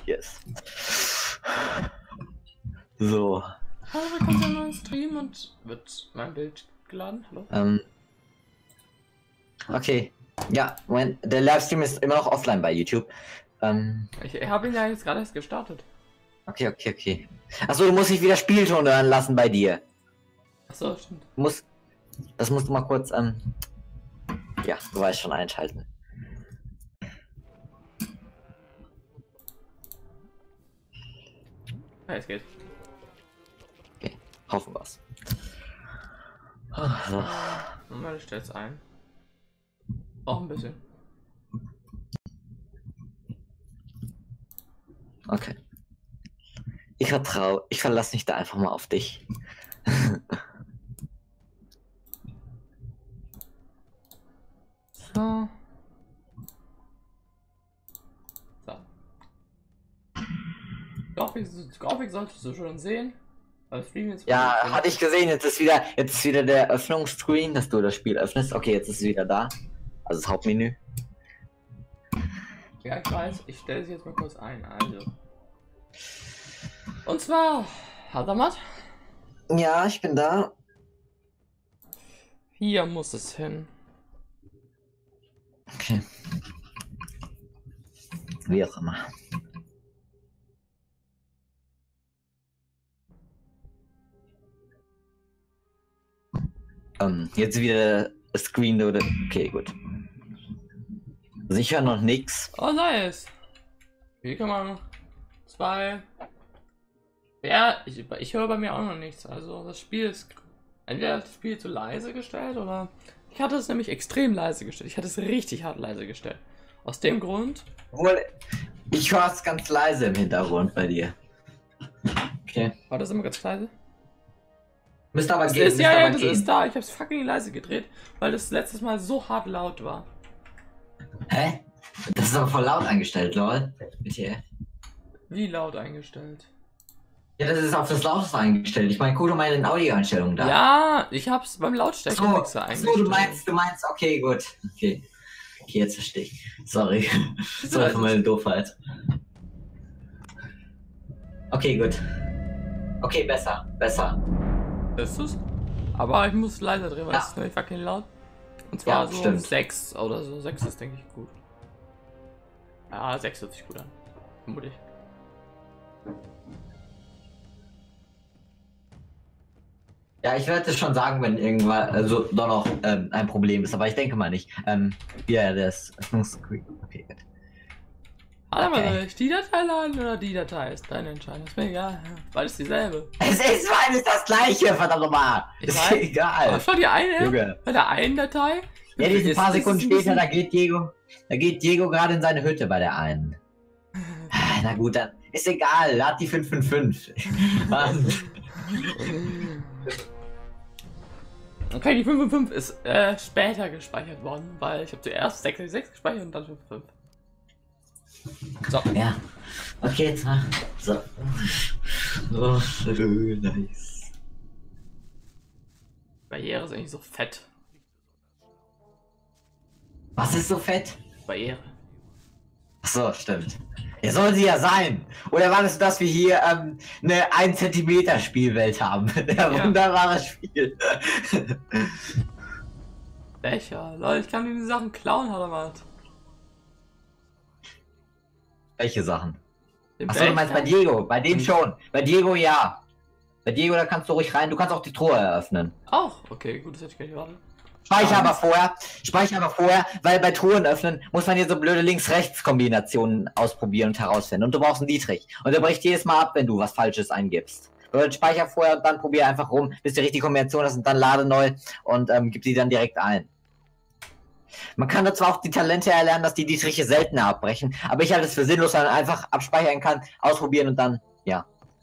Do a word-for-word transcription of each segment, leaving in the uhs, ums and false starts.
Yes. So. Hallo, willkommen zu einem neuen Stream und wird mein Bild geladen? Hallo? Ähm. Okay. Ja, Moment, der Livestream ist immer noch offline bei YouTube. Ähm. Ich habe ihn ja jetzt gerade erst gestartet. Okay, okay, okay. Achso, du musst dich wieder Spielton hören lassen bei dir. Achso, stimmt. Du musst, das musst du mal kurz, ähm. Ja, du weißt schon einschalten. Ja, es geht. Okay, hoffen wir's. So. Moment, ich stell's ein. Auch ein bisschen. Okay. Ich vertraue, ich verlasse mich da einfach mal auf dich. So. So. Grafik, Grafik solltest du schon sehen. Jetzt ja, hatte ich gesehen, jetzt ist wieder, jetzt ist wieder der Öffnungsscreen, dass du das Spiel öffnest. Okay, jetzt ist es wieder da. Also das Hauptmenü. Ja, ich weiß, ich stelle sie jetzt mal kurz ein. Also. Und zwar, Hadamat? Ja, ich bin da. Hier muss es hin. Okay. Wie auch immer. Um, jetzt wieder Screen oder. Okay, gut. Sicher noch nix. Oh, nice. Hier kann man zwei. Ja, ich, ich höre bei mir auch noch nichts. Also das Spiel ist entweder das Spiel zu leise gestellt oder ich hatte es nämlich extrem leise gestellt. Ich hatte es richtig hart leise gestellt. Aus dem Grund. Obwohl, ich höre es ganz leise im Hintergrund bei dir. Okay. War das immer ganz leise? Müsste aber das gehen. Ist, ja, aber ja, das gehen. ist da. Ich habe es fucking leise gedreht, weil das letztes Mal so hart laut war. Hä? Das ist aber voll laut eingestellt, lol. Bitte. Wie laut eingestellt? Ja, das ist auf das Lauteste eingestellt. Ich meine, guck doch mal in den Audioeinstellungen da. Ja, ich hab's beim Lautstärke so, eingestellt. So, du meinst, du meinst, okay, gut. Okay. Okay, jetzt verstehe ich. Sorry. Sorry für meine Doofheit. Okay, gut. Okay, besser. Besser. Ist es? Aber ich muss leiser drehen, weil ja. es ist nämlich fucking laut. Und zwar ja, so stimmt. sechs oder so. sechs ist, denke ich, gut. Ja, sechs hört sich gut an. Vermutlich. Ja, ich werde es schon sagen, wenn irgendwann also doch noch ähm, ein Problem ist, aber ich denke mal nicht. Ähm, ja, das Öffnungsscreen. Okay, gut. Warte mal, soll ich die Datei laden oder die Datei? Ist deine Entscheidung. Ist mir egal. Beides dieselbe. Es ist beides das gleiche, verdammt nochmal. Ist egal. Aber schau die eine. Junge. Bei der einen Datei. Ja, diese paar Sekunden später, da geht Diego. Da geht Diego gerade in seine Hütte bei der einen. Na gut, dann ist egal. Lad die fünf fünf fünf. Okay, die fünf fünf fünf ist äh, später gespeichert worden, weil ich habe zuerst sechs sechs sechs gespeichert und dann fünf fünf. So. Ja. Okay, jetzt mal. So. Oh, nice. Barriere ist eigentlich so fett. Was ist so fett? Barriere. Achso, stimmt. Ja, soll sie ja sein. Oder war das, dass wir hier ähm, eine ein Zentimeter Spielwelt haben? Der ja. Wunderbare Spiel. Welcher? Leute, ich kann mir die Sachen klauen, Hadamat. Welche Sachen? Den Achso, du meinst bei Diego. Bei dem schon. Bei Diego ja. Bei Diego, da kannst du ruhig rein. Du kannst auch die Truhe eröffnen. Auch? Okay, gut, das hätte ich gar nicht erwartet. Speicher aber vorher, speicher aber vorher, weil bei Truhen öffnen muss man hier so blöde Links-Rechts-Kombinationen ausprobieren und herausfinden. Und du brauchst einen Dietrich. Und der bricht jedes Mal ab, wenn du was Falsches eingibst. Du speicher vorher und dann probier einfach rum, bis du die richtige Kombination hast und dann lade neu und ähm, gib die dann direkt ein. Man kann da zwar auch die Talente erlernen, dass die Dietriche seltener abbrechen, aber ich halte es für sinnlos, weil man einfach abspeichern kann, ausprobieren und dann, ja.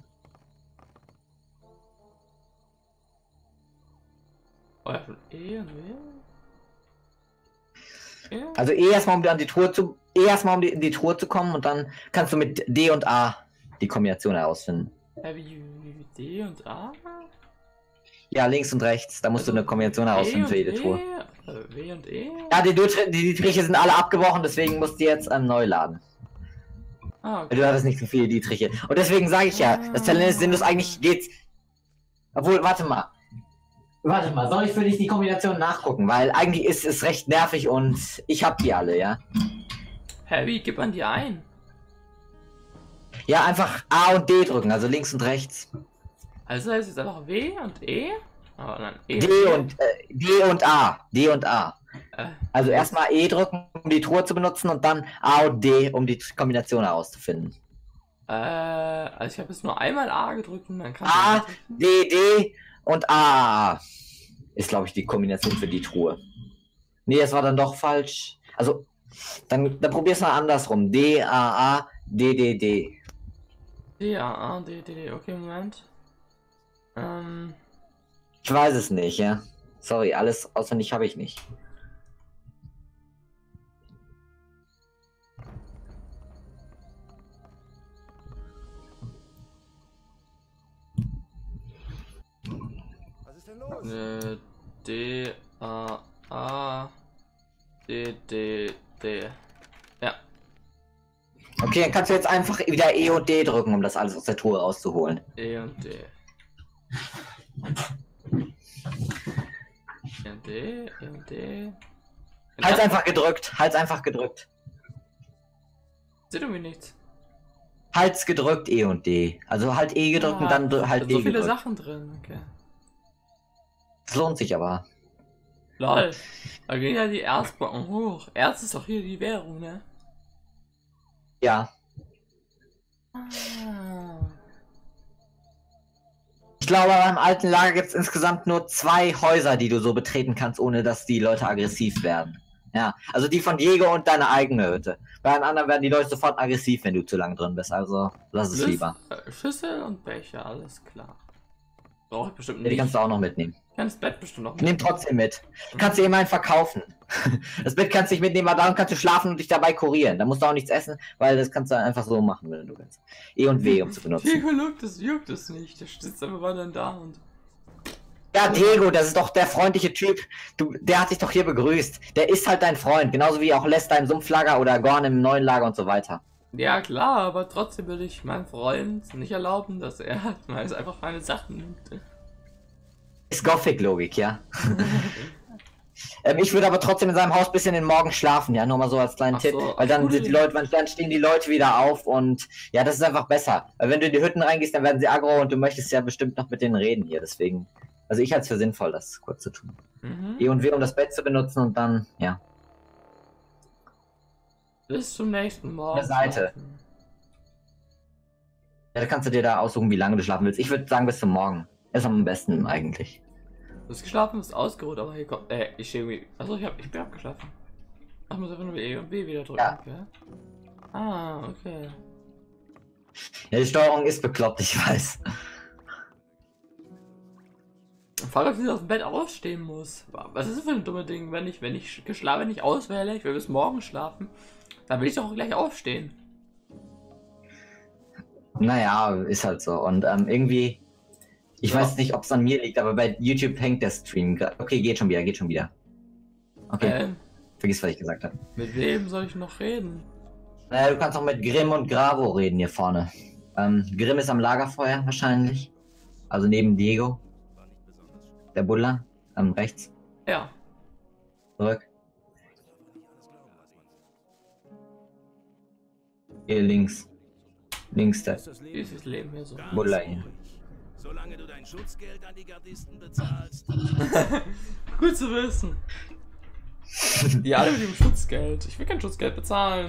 Also eh erstmal um an die Truhe zu eh erstmal um die, in die Truhe zu kommen und dann kannst du mit D und A die Kombination herausfinden. Ja, wie, wie D und A? Ja, links und rechts, da musst also du eine Kombination herausfinden für jede e? Truhe. W und E? Ja, die, die Dietriche sind alle abgebrochen, deswegen musst du jetzt ähm, neu laden. Ah, okay. Du hattest nicht so viele Dietriche. Und deswegen sage ich ja, das Talent des Sindus eigentlich geht's. Obwohl, warte mal. Warte mal, soll ich für dich die Kombination nachgucken? Weil eigentlich ist es recht nervig und ich hab die alle, ja? Hä, wie gibt man die ein? Ja, einfach A und D drücken, also links und rechts. Also heißt es einfach W und E? Oh, nein, E D und, äh, D und A. D und A. Äh, Also erstmal E drücken, um die Truhe zu benutzen und dann A und D, um die Kombination herauszufinden. äh, also ich habe jetzt nur einmal A gedrückt und dann kann A, ich D, D und A. Ist, glaube ich, die Kombination für die Truhe. Nee, das war dann doch falsch. Also, dann, dann probier's mal andersrum. D, A, A, D, D, D. D, A, A, D, D, D. Okay, Moment. Ähm, Ich weiß es nicht, ja. Sorry, alles auswendig habe ich nicht. Was ist denn los? äh, D, A, A, D, D, D. Ja. Okay, dann kannst du jetzt einfach wieder E und D drücken, um das alles aus der Truhe rauszuholen. E und D. E und D, E und D. Halt's einfach gedrückt, halt's einfach gedrückt. Sieht irgendwie nichts. Halt's gedrückt, E und D. Also halt E gedrückt und dann dr- halt da D sind so viele gedrückt. Sachen drin, okay. Das lohnt sich aber. Lol. Da gehen ja die Erzbanken hoch. Erz ist doch hier die Währung, ne? Ja. Ah. Ich glaube, beim alten Lager gibt es insgesamt nur zwei Häuser, die du so betreten kannst, ohne dass die Leute aggressiv werden. Ja, also die von Diego und deine eigene Hütte. Bei einem anderen werden die Leute sofort aggressiv, wenn du zu lange drin bist. Also lass es Lüs- lieber. äh, Schüssel und Becher, alles klar. Brauche ich bestimmt Ja, die nicht. kannst du auch noch mitnehmen. Ich kann das Bett bestimmt noch Nimm trotzdem mit. Du kannst dir immerhin verkaufen. Das Bett kannst du nicht mitnehmen, aber daran kannst du schlafen und dich dabei kurieren. Da musst du auch nichts essen, weil das kannst du einfach so machen, wenn du willst. E und W, um zu benutzen. Diego juckt es, juckt es nicht. Der sitzt einfach mal dann da und. Ja, Diego, das ist doch der freundliche Typ. Du, der hat dich doch hier begrüßt. Der ist halt dein Freund, genauso wie auch Lester im Sumpflager oder Gorn im neuen Lager und so weiter. Ja klar, aber trotzdem will ich meinem Freund nicht erlauben, dass er halt mal einfach meine Sachen nimmt. Ist Gothic-Logik, ja. ähm, ich würde aber trotzdem in seinem Haus bis in den Morgen schlafen, ja, nur mal so als kleinen Ach Tipp. so, Weil dann cool. sind die Leute, dann stehen die Leute wieder auf und ja, das ist einfach besser. Weil wenn du in die Hütten reingehst, dann werden sie aggro und du möchtest ja bestimmt noch mit denen reden hier, deswegen. Also ich halte es für sinnvoll, das kurz zu tun. Mhm. E und W, um das Bett zu benutzen und dann, ja. Bis zum nächsten Morgen. Der Seite. schlafen. Ja, da kannst du dir da aussuchen, wie lange du schlafen willst. Ich würde sagen, bis zum Morgen. Ist am besten eigentlich. Du hast geschlafen, bist ausgeruht, aber hier kommt. Äh, ich stehe irgendwie. Achso, ich, hab, ich bin abgeschlafen. Ach, ich muss einfach nur E und B wieder drücken. Ja. Okay. Ah, okay. Ja, die Steuerung ist bekloppt, ich weiß. Vor allem, dass ich aus dem Bett ausstehen muss. Was ist das für ein dummes Ding, wenn ich, wenn ich geschlafen, wenn ich auswähle, ich will bis morgen schlafen, dann will ich doch auch gleich aufstehen. Naja, ist halt so. Und ähm, irgendwie, ich Ja. weiß nicht, ob es an mir liegt, aber bei YouTube hängt der Stream. gra- Okay, geht schon wieder, geht schon wieder. Okay, Ähm, vergiss, was ich gesagt habe. mit wem soll ich noch reden? Naja, du kannst auch mit Grimm und Gravo reden hier vorne. Ähm, Grimm ist am Lagerfeuer wahrscheinlich. Also neben Diego. Der Buddler. Ähm, rechts. Ja. Zurück. Hier links. Links der Ist das Leben Dieses Leben hier so. Buddler hier. Solange du dein Schutzgeld an die Gardisten bezahlst. Gut zu wissen. Die alle mit dem Schutzgeld. Ich will kein Schutzgeld bezahlen.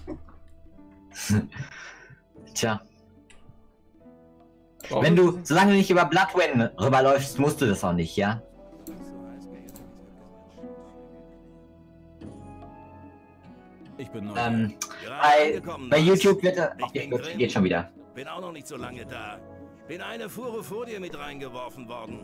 Tja. Warum? Wenn du, solange du nicht über Bloodwind rüberläufst, musst du das auch nicht, ja? Ich bin neu. Ähm, Gerade bei, angekommen, bei Max. YouTube wird er. Ich Okay, bin gut, Grimm. geht schon wieder. Bin auch noch nicht so lange da. Bin eine Fuhre vor dir mit reingeworfen worden.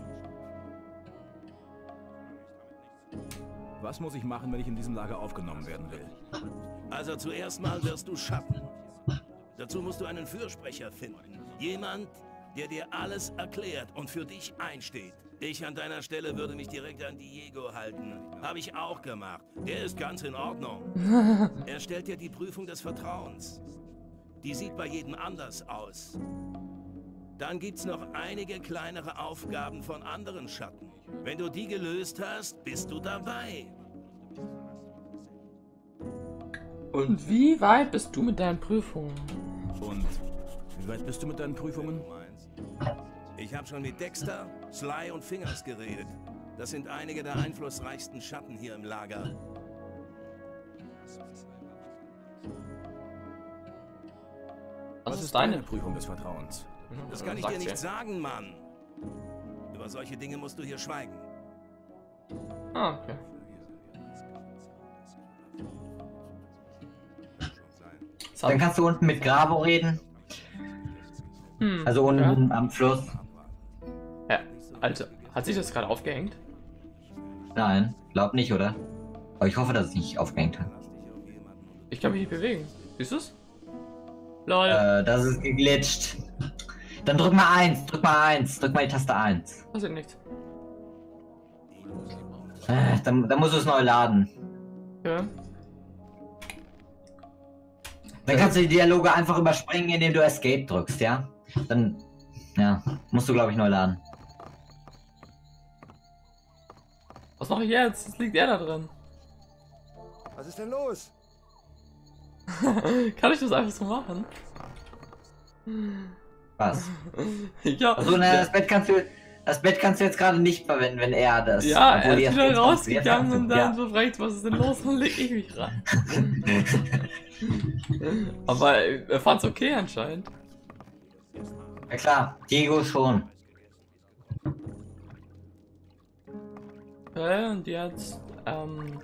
Was muss ich machen, wenn ich in diesem Lager aufgenommen werden will? Also zuerst mal wirst du Schatten. Dazu musst du einen Fürsprecher finden. Jemand, der dir alles erklärt und für dich einsteht. Ich an deiner Stelle würde mich direkt an Diego halten. Habe ich auch gemacht. Er ist ganz in Ordnung. Er stellt dir die Prüfung des Vertrauens. Die sieht bei jedem anders aus. Dann gibt's noch einige kleinere Aufgaben von anderen Schatten. Wenn du die gelöst hast, bist du dabei. Und wie weit bist du mit deinen Prüfungen? Und wie weit bist du mit deinen Prüfungen? Ich habe schon mit Dexter, Sly und Fingers geredet. Das sind einige der einflussreichsten Schatten hier im Lager. Was, Was ist ist deine deine Prüfung des Vertrauens? Das kann ich dir nicht sagen, Mann. Über solche Dinge musst du hier schweigen. Ah, okay. Dann kannst du unten mit Gravo reden. Hm, Also unten ja. am Fluss. Ja, also, hat sich das gerade aufgehängt? Nein, glaub nicht, oder? Aber ich hoffe, dass es nicht aufgehängt hat. Ich kann mich nicht bewegen. Siehst du es? Lol. Äh, das ist geglitscht. Dann drück mal eins, drück mal eins, drück mal die Taste eins. Passiert nichts. Äh, dann, dann musst du es neu laden. Ja. Dann kannst du die Dialoge einfach überspringen, indem du Escape drückst, ja? Dann, ja, musst du, glaube ich, neu laden. Was mache ich jetzt? Es liegt er da drin. Was ist denn los? Kann ich das einfach so machen? Was? Ja. Also, na, das Bett kannst du, das Bett kannst du jetzt gerade nicht verwenden, wenn er das... Ja, er obwohl ist jetzt wieder jetzt rausgegangen jetzt und dann ja. so fragt, was ist denn los? Dann leg ich mich rein. Aber er fand's okay anscheinend. Ja klar, Diego schon. Okay, und jetzt, ähm...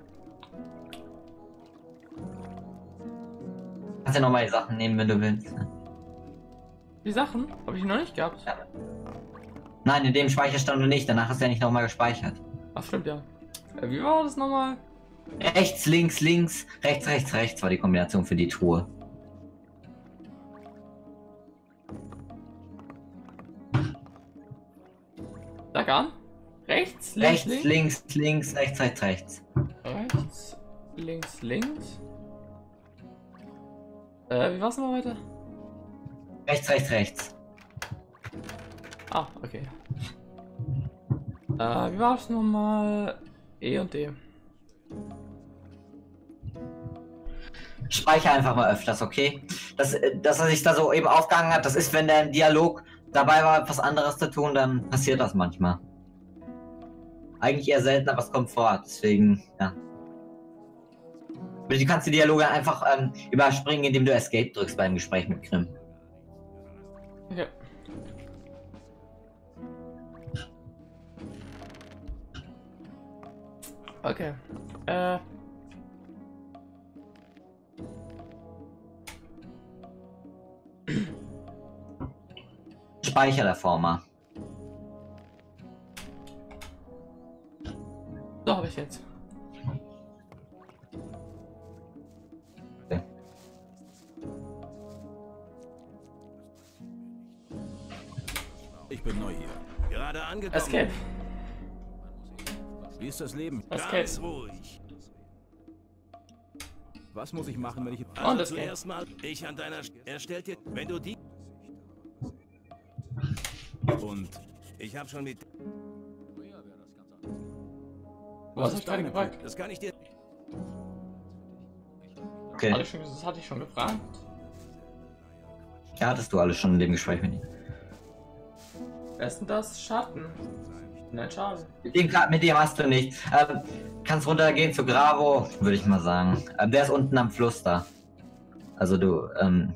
Kannst ja nochmal die Sachen nehmen, wenn du willst. die Sachen habe ich noch nicht gehabt. Ja. Nein, in dem Speicherstand nicht, danach hast du ja nicht nochmal gespeichert. Ach stimmt, ja. Äh, wie war das nochmal? Rechts, links, links, rechts, rechts, rechts war die Kombination für die Truhe. Sag an. Rechts, links, Rechts, links. links, links, rechts, rechts, rechts. Rechts, links, links. Äh, wie war's nochmal weiter? Rechts, rechts, rechts. Ah, okay. Äh, wie war's nochmal? E und D. Speicher einfach mal öfters, okay? Das, dass er sich da so eben aufgehangen hat, das ist, wenn der im Dialog dabei war, etwas anderes zu tun, dann passiert das manchmal. Eigentlich eher selten, aber es kommt vor, deswegen, ja. Du kannst die Dialoge einfach ähm, überspringen, indem du Escape drückst beim Gespräch mit Grimm. Okay. Okay. Äh. Speicher der Former. So habe ich jetzt. Okay. Ich bin neu hier. Gerade angekommen. Escape. Wie ist das Leben? Escape. Ganz ruhig. Was muss ich machen, wenn ich... Also Und Escape. zuerst mal, ich an deiner... St- Er stellt dir... Wenn du die... Und Ich habe schon mit... Was hast du gerade gefragt? Das kann ich dir... Okay. Hatte ich schon, das hatte ich schon gefragt. Ja, hattest du alles schon in dem Gespräch mit ihm. Wer ist denn das? Schatten. Nein, schade. Mit dem, mit dem hast du nicht. Ähm, kannst runtergehen zu Gravo, würde ich mal sagen. Ähm, der ist unten am Fluss da. Also du, ähm...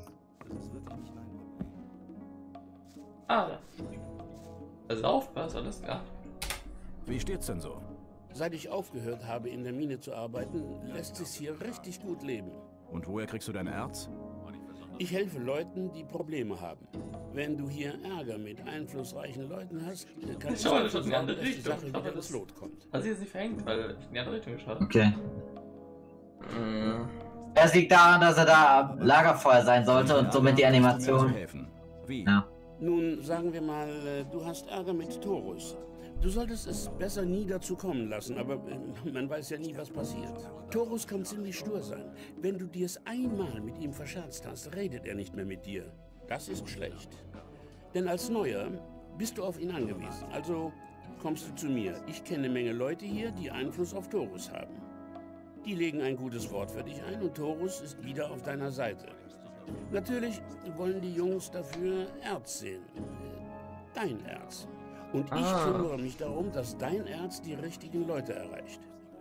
Ah, da. Also aufpassen, alles klar. wie steht's denn so? Seit ich aufgehört habe, in der Mine zu arbeiten, lässt sich hier richtig gut leben. Und woher kriegst du dein Erz? Ich helfe Leuten, die Probleme haben. Wenn du hier Ärger mit einflussreichen Leuten hast, kann ich Schau, dafür das ist in die sorgen, andere dass die Richtung. Sache Aber wieder das- ins Lot kommt. Hat sich jetzt nicht verhängt, weil ich in die andere Richtung geschaut habe. Okay. Mhm. Das liegt daran, dass er da am Lagerfeuer sein sollte und somit die Kannst du mir Animation. also helfen? Wie? Ja. Nun, sagen wir mal, äh, du hast Ärger mit Taurus. Du solltest es besser nie dazu kommen lassen, aber äh, man weiß ja nie, was passiert. Taurus kann ziemlich stur sein. Wenn du dir es einmal mit ihm verscherzt hast, redet er nicht mehr mit dir. Das ist schlecht. Denn als Neuer bist du auf ihn angewiesen. Also kommst du zu mir. Ich kenne eine Menge Leute hier, die Einfluss auf Taurus haben. Die legen ein gutes Wort für dich ein und Taurus ist wieder auf deiner Seite. Natürlich wollen die Jungs dafür Erz sehen. Dein Erz. Und ich Ah. kümmere mich darum, dass dein Erz die richtigen Leute erreicht.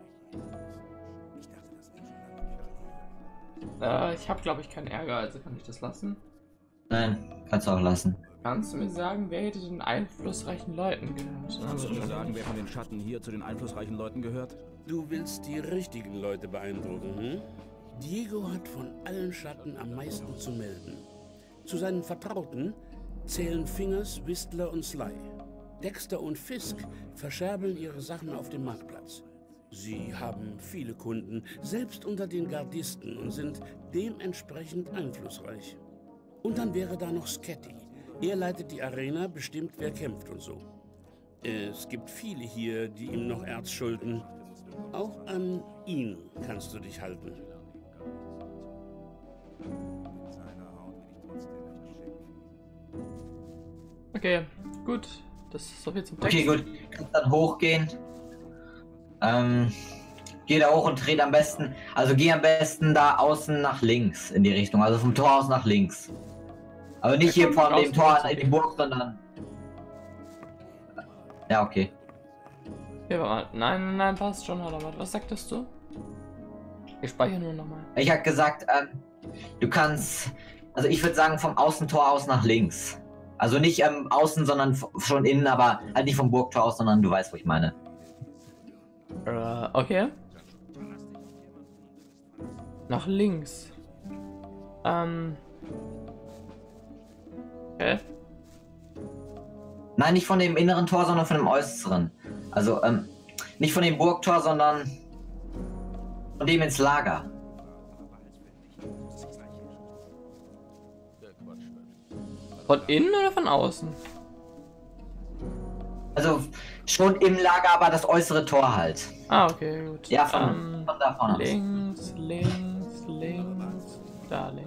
Äh, ich habe, glaube ich, keinen Ärger, also kann ich das lassen. Nein, kannst du auch lassen. Kannst du mir sagen, wer hätte den einflussreichen Leuten gehört? Kannst du mir sagen, wer von den Schatten hier zu den einflussreichen Leuten gehört? Du willst die richtigen Leute beeindrucken, hm? Diego hat von allen Schatten am meisten zu melden. Zu seinen Vertrauten zählen Fingers, Whistler und Sly. Dexter und Fisk verscherbeln ihre Sachen auf dem Marktplatz. Sie haben viele Kunden, selbst unter den Gardisten, und sind dementsprechend einflussreich. Und dann wäre da noch Sketty. Er leitet die Arena, bestimmt, wer kämpft und so. Es gibt viele hier, die ihm noch Erz schulden. Auch an ihn kannst du dich halten. Okay, gut. Das ist so viel zum Text. Okay, gut. Kannst dann hochgehen. Ähm, geh da hoch und dreht am besten. Also geh am besten da außen nach links in die Richtung. Also vom Tor aus nach links. Aber nicht Ja, hier komm, von dem außen Tor links, in die okay. Burg, sondern. Ja, okay. Ja, warte, nein, nein, nein, passt schon, oder was? Was sagtest du? Ich speichere nur nochmal. Ich hab gesagt, ähm, du kannst. Also ich würde sagen vom Außentor aus nach links. Also nicht ähm, außen, sondern f- schon innen, aber halt nicht vom Burgtor aus, sondern du weißt, wo ich meine. Äh, okay. Nach links. Ähm. Okay. Nein, nicht von dem inneren Tor, sondern von dem äußeren. Also, ähm, nicht von dem Burgtor, sondern von dem ins Lager. Von innen oder von außen? Also schon im Lager, aber das äußere Tor halt. Ah, okay, gut. Ja, von, Ähm, von da vorne aus. links, links, links. Da links.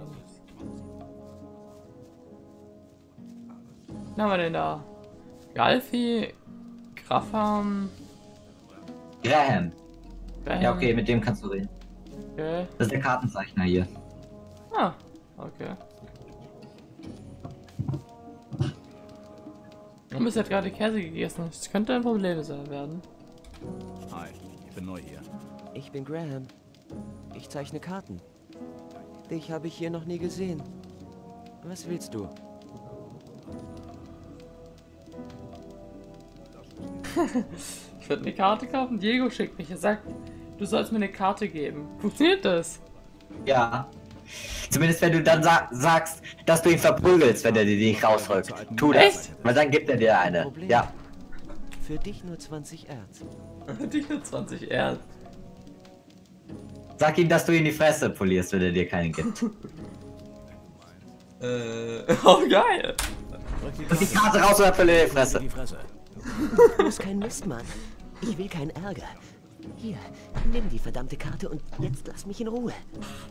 Was haben wir denn da? Galfi, Grafam. Graham. Graham. Ja, okay, mit dem kannst du reden. Okay. Das ist der Kartenzeichner hier. Ah, okay. Du bist jetzt gerade Käse gegessen. Das könnte ein Problem sein werden. Hi, ich bin neu hier. Ich bin Graham. Ich zeichne Karten. Dich habe ich hier noch nie gesehen. Was willst du? Ich würde eine Karte kaufen. Diego schickt mich. Er sagt, du sollst mir eine Karte geben. Funktioniert das? Ja. Zumindest wenn du dann sa sagst, dass du ihn verprügelst, wenn er dir die nicht rausrückt. Tu das. Echt? Weil dann gibt er dir eine. Problem. Ja. Für dich nur zwanzig Erz. Dich nur zwanzig Erz. Sag ihm, dass du ihm die Fresse polierst, wenn er dir keine gibt. Äh, oh geil. Und die Karte raus oder verliere die Fresse. Die Fresse. Du bist kein Mist, Mann. Ich will keinen Ärger. Hier, nimm die verdammte Karte und jetzt lass mich in Ruhe.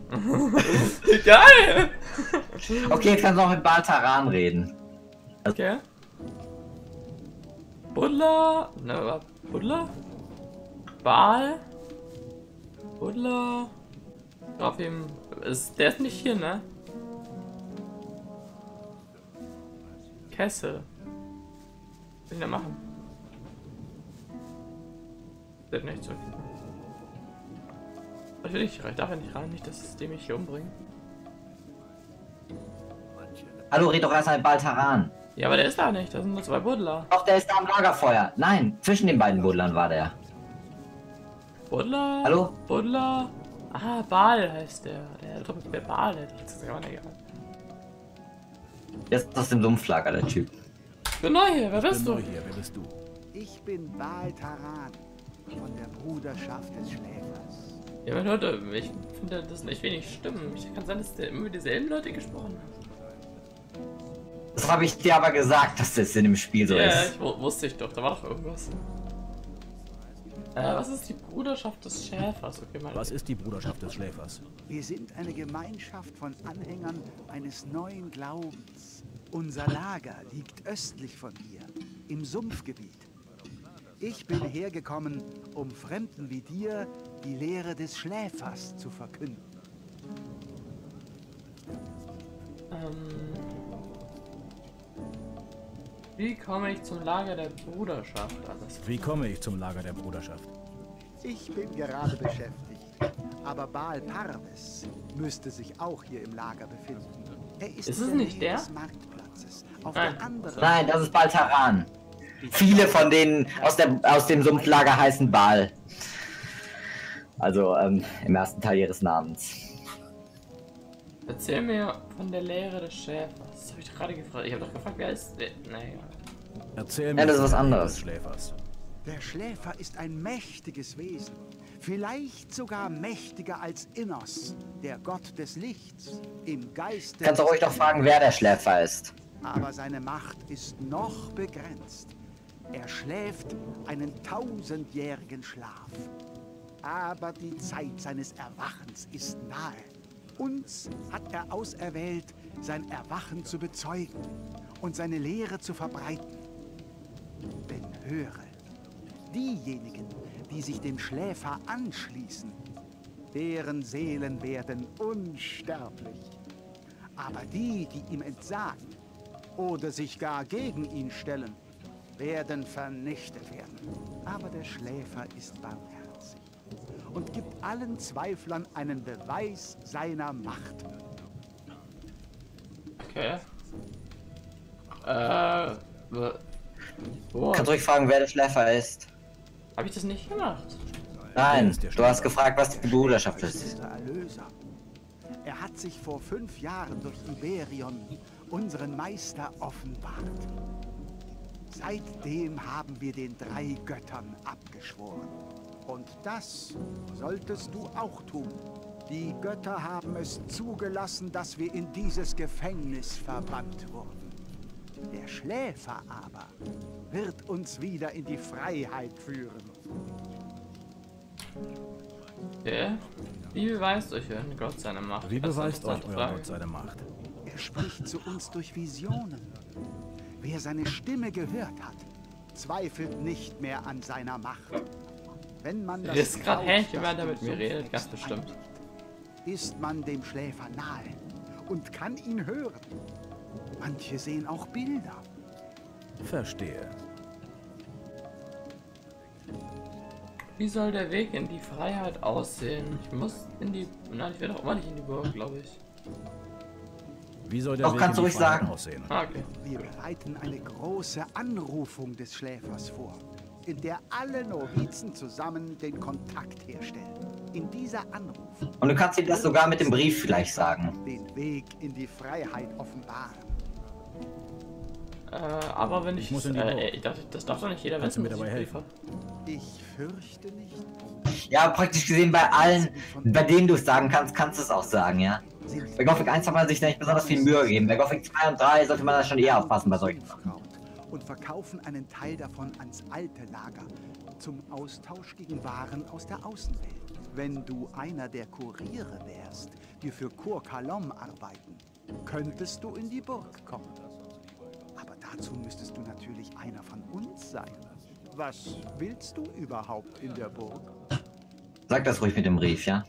Geil. Okay, jetzt kannst du noch mit Baltaran reden. Okay. Buddler. Ne, war Buddler? Baal. Buddler. Auf ihm. Ist, der ist nicht hier, ne? Kessel. Was will der machen? Der hat nicht zurück. Ich will nicht rein, darf er nicht rein, nicht, dass es dem mich hier umbringt. Hallo, red doch erst mal mit Baltaran. Ja, aber der ist da nicht, da sind nur zwei Buddler. Doch, der ist da am Lagerfeuer. Nein, zwischen den beiden Buddlern war der. Buddler? Hallo? Buddler? Ah, Baal heißt der. Der drückt der Baal, das ist aber nicht egal. Der ist aus dem Sumpflager, der Typ. Ich bin neu hier, wer Ich bin bist du? neu hier, wer bist du? Ich bin Baltaran von der Bruderschaft des Schläfers. Ja, man hört, ich finde, das nicht wenig stimmen. Ich kann sein, dass der immer dieselben Leute gesprochen hat. Das habe ich dir aber gesagt, dass das in dem Spiel so Ja, ist. ich wu- wusste ich doch, da war doch irgendwas. Äh, was ist die Bruderschaft des Schäfers? Okay, mal. Was ist die Bruderschaft des Schläfers? Wir sind eine Gemeinschaft von Anhängern eines neuen Glaubens. Unser Lager liegt östlich von hier, im Sumpfgebiet. Ich bin hergekommen, um Fremden wie dir die Lehre des Schläfers zu verkünden. Ähm, wie komme ich zum Lager der Bruderschaft? Also das Wie komme ich zum Lager der Bruderschaft? Ich bin gerade beschäftigt, aber Baal Parves müsste sich auch hier im Lager befinden. Er ist, Ist es in der nicht Nähe der? des Marktplatzes. Auf Nein. der anderen Nein, das ist Baltaran. Viele von denen aus, der, aus dem Sumpflager heißen Baal. Also ähm, im ersten Teil ihres Namens. Erzähl mir von der Lehre des Schäfers. Das habe ich gerade gefragt. Ich habe doch gefragt, wer ist der? Naja. Erzähl mir Ja, das ist was von der Lehre anderes. des Schläfers. Der Schläfer ist ein mächtiges Wesen. Vielleicht sogar mächtiger als Innos, der Gott des Lichts, im Geiste. Kannst du ruhig doch fragen, wer der Schläfer ist. Aber seine Macht ist noch begrenzt. Er schläft einen tausendjährigen Schlaf. Aber die Zeit seines Erwachens ist nahe. Uns hat er auserwählt, sein Erwachen zu bezeugen und seine Lehre zu verbreiten. Denn höre, diejenigen, die sich dem Schläfer anschließen, deren Seelen werden unsterblich. Aber die, die ihm entsagen oder sich gar gegen ihn stellen, werden vernichtet werden. Aber der Schläfer ist barmherzig und gibt allen Zweiflern einen Beweis seiner Macht. Okay. Äh. Wo? Kannst du ruhig fragen, wer der Schläfer ist. Habe ich das nicht gemacht? Nein, ist der du hast gefragt, was die Bruderschaft ist ist. unser Erlöser. Er hat sich vor fünf Jahren durch Iberion, unseren Meister, offenbart. Seitdem haben wir den drei Göttern abgeschworen. Und das solltest du auch tun. Die Götter haben es zugelassen, dass wir in dieses Gefängnis verbannt wurden. Der Schläfer aber wird uns wieder in die Freiheit führen. Okay. Wie beweist euch euer Gott seine Macht? Wie Das ist eine beweist euch interessante euer Frage. Gott seine Macht? Er spricht zu uns durch Visionen. Wer seine Stimme gehört hat, zweifelt nicht mehr an seiner Macht. Wenn man das Hier ist gerade Kraut, Hähnchen, das wer da im mit mir Sumpf redet, wächst, ganz bestimmt. eingibt, ist man dem Schläfer nahe und kann ihn hören. Manche sehen auch Bilder. Verstehe. Wie soll der Weg in die Freiheit aussehen? Ich muss in die... Nein, ich werde auch immer nicht in die Burg, glaube ich. Wie soll der Doch, Weg kannst in du die ruhig Freiheit sagen. aussehen? Ah, okay. Wir bereiten eine große Anrufung des Schläfers vor, in der alle Novizen zusammen den Kontakt herstellen. In dieser Anrufung Und du kannst ihm das sogar mit dem Brief vielleicht sagen. den Weg in die Freiheit offenbaren. Äh, aber wenn ich... Ich muss in die äh, Burg. ich dachte, das darf doch nicht jeder Kannst du wissen, mir dass dabei ich Brief helfen? hab. Ich fürchte nicht. Ja, praktisch gesehen bei allen, bei denen du es sagen kannst, kannst du es auch sagen, ja. Sind Bei Gothic eins hat man sich da nicht besonders viel Mühe gegeben. Bei Gothic zwei und drei sollte man da schon eher aufpassen bei solchen Sachen. und verkaufen einen Teil davon ans alte Lager zum Austausch gegen Waren aus der Außenwelt. Wenn du einer der Kuriere wärst, die für Kur Kalom arbeiten, könntest du in die Burg kommen. Aber dazu müsstest du natürlich einer von uns sein. Was willst du überhaupt in der Burg? Sag das ruhig mit dem Brief, ja?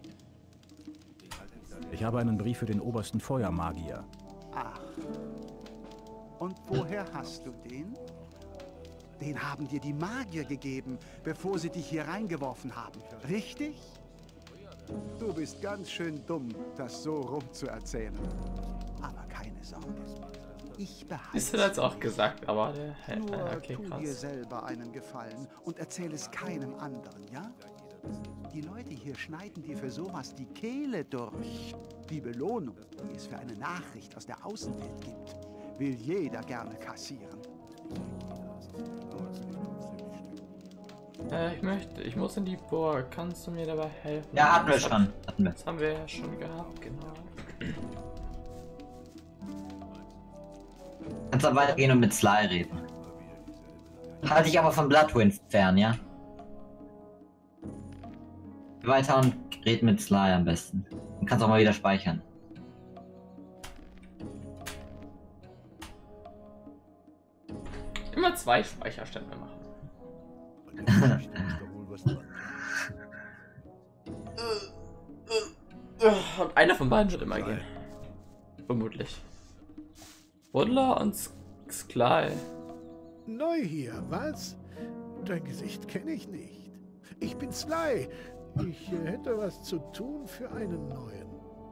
Ich habe einen Brief für den obersten Feuermagier. Ach. Und woher hast du den? Den haben dir die Magier gegeben, bevor sie dich hier reingeworfen haben. Richtig? Du bist ganz schön dumm, das so rumzuerzählen. Aber keine Sorge. Ich behalte Ist das jetzt auch gesagt, aber der... Hä, Nur äh, okay, tu dir krass. selber einen Gefallen und erzähl es keinem anderen, ja? Die Leute hier schneiden dir für sowas die Kehle durch. Die Belohnung, die es für eine Nachricht aus der Außenwelt gibt, will jeder gerne kassieren. Äh, ich möchte... Ich muss in die Burg. Kannst du mir dabei helfen? Ja, hatten wir Das hab- schon. Hatten wir. Das haben wir ja schon gehabt, genau. Kannst dann weitergehen und mit Sly reden. Halte dich aber von Bloodwind fern, ja? Geh weiter und red mit Sly am besten. Du kannst auch mal wieder speichern. Immer zwei Speicherstände machen. Und einer von beiden wird immer gehen. Vermutlich. Buddler und Sly. Neu hier, was? Dein Gesicht kenne ich nicht. Ich bin Sly. Ich äh, hätte was zu tun für einen neuen.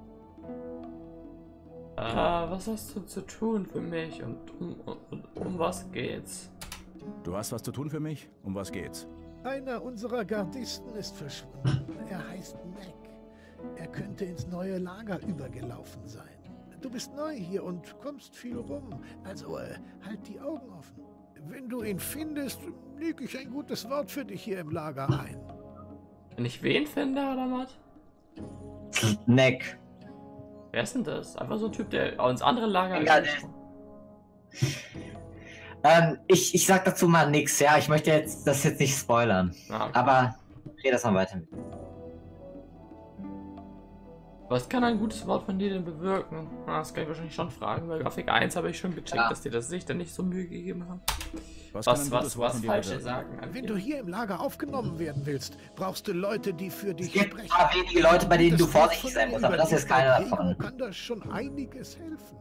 Ah, was hast du zu tun für mich und um, um, um was geht's? Du hast was zu tun für mich? Um was geht's? Einer unserer Gardisten ist verschwunden. Er heißt Mac. Er könnte ins neue Lager übergelaufen sein. Du bist neu hier und kommst viel rum. Also äh, halt die Augen offen. Wenn du ihn findest, lege ich ein gutes Wort für dich hier im Lager ein. Wenn ich wen finde oder was? Neck. Wer ist denn das? Einfach so ein Typ, der ins andere Lager Ja, ist. Ähm, ich, ich sag dazu mal nichts, ja. Ich möchte jetzt das jetzt nicht spoilern. Ah, okay. Aber red das mal weiter mit. Was kann ein gutes Wort von dir denn bewirken? Ah, das kann ich wahrscheinlich schon fragen, weil Grafik eins habe ich schon gecheckt, Ja. dass die das sich dann nicht so Mühe gegeben haben. Was, Was, kann ein was, gutes Wort was von dir falsche bewirken? sagen. an Wenn dir. du hier im Lager aufgenommen werden willst, brauchst du Leute, die für dich Es gibt sprechen. ein paar wenige Leute, bei denen du Das Wort vorsichtig von sein mir musst, aber über das ist die keiner Diego davon. kann das schon einiges helfen.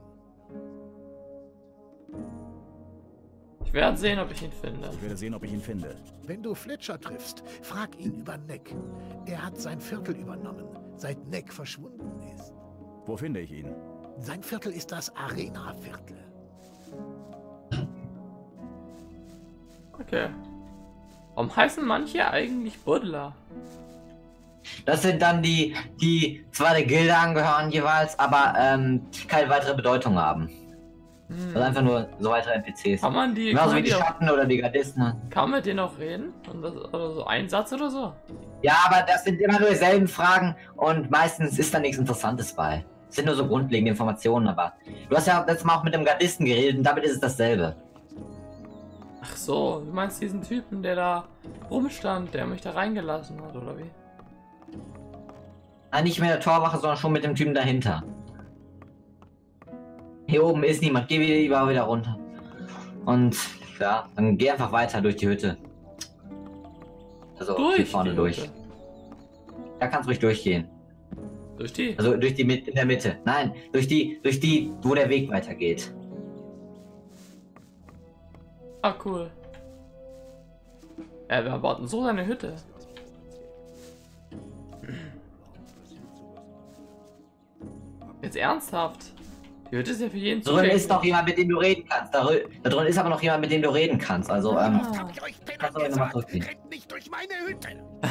Ich werde sehen, ob ich ihn finde. Ich werde sehen, ob ich ihn finde. Wenn du Fletcher triffst, frag ihn über Neck. Er hat sein Viertel übernommen, seit Neck verschwunden ist. Wo finde ich ihn? Sein Viertel ist das Arena-Viertel. Okay. Warum heißen manche eigentlich Buddler? Das sind dann die, die zwar der Gilde angehören jeweils, aber ähm, keine weitere Bedeutung haben. Hm. Also einfach nur so weitere N P Cs. Kann man die, kann Genauso wie man die die auch, Schatten oder die Gardisten. kann man mit denen auch reden? Und das, oder so ein Satz oder so? Ja, aber das sind immer nur dieselben Fragen und meistens ist da nichts Interessantes bei. Es sind nur so grundlegende Informationen, aber du hast ja letztes Mal auch mit dem Gardisten geredet und damit ist es dasselbe. Ach so, du meinst diesen Typen, der da rumstand, der mich da reingelassen hat, oder wie? Nein, nicht mit der Torwache, sondern schon mit dem Typen dahinter. Hier oben ist niemand, geh wieder, lieber wieder runter. Und ja, dann geh einfach weiter durch die Hütte. Also Durch hier vorne die durch. Hütte? Da kannst du ruhig durchgehen. Durch die? Also durch die Mitte, in der Mitte. Nein, durch die, durch die, wo der Weg weitergeht. Ah, cool. Äh, wer baut denn so seine Hütte? Jetzt ernsthaft? Die Hütte ist ja für jeden Da drin zugänglich. ist noch jemand, mit dem du reden kannst. Da, rü- da drin ist aber noch jemand, mit dem du reden kannst. Also, ähm, Ah. Hab ich euch Kannst Penner du aber nochmal gesagt, zurückgehen. rennt nicht durch meine Hütte.